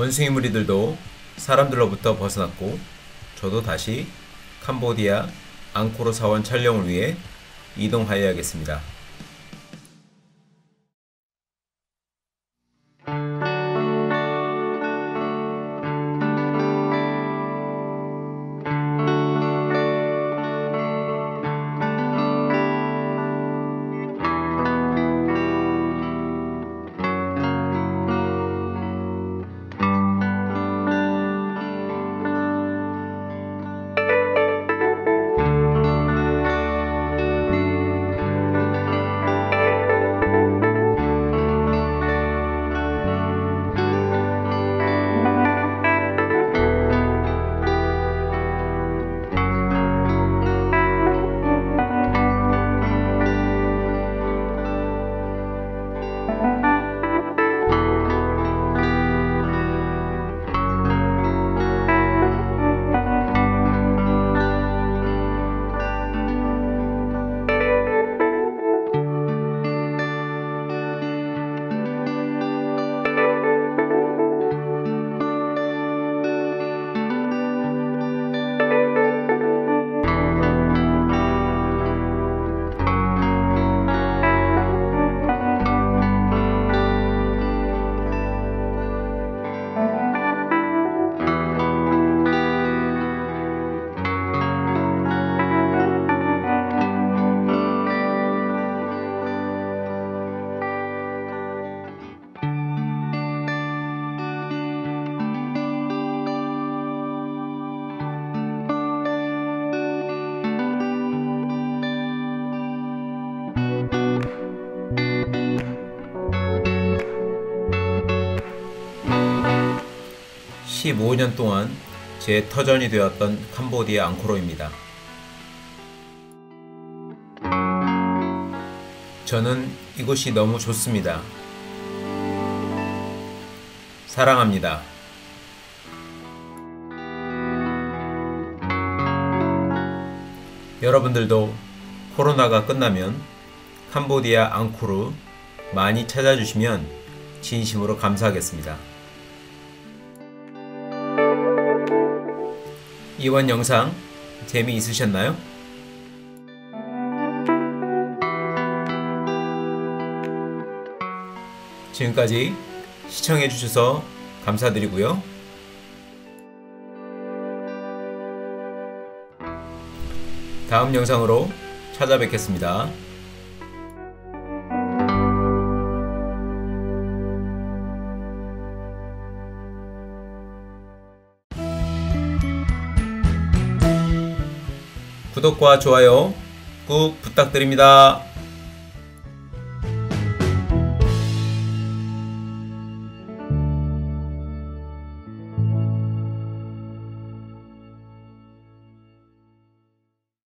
[SPEAKER 1] 원숭이 무리들도 사람들로부터 벗어났고 저도 다시 캄보디아 앙코르 사원 촬영을 위해 이동하여야겠습니다. 십오 년 동안 제 터전이 되었던 캄보디아 앙코르입니다. 저는 이곳이 너무 좋습니다. 사랑합니다. 여러분들도 코로나가 끝나면 캄보디아 앙코르 많이 찾아주시면 진심으로 감사하겠습니다. 이번 영상 재미있으셨나요? 지금까지 시청해주셔서 감사드리고요. 다음 영상으로 찾아뵙겠습니다. 구독과 좋아요 꾹 부탁드립니다.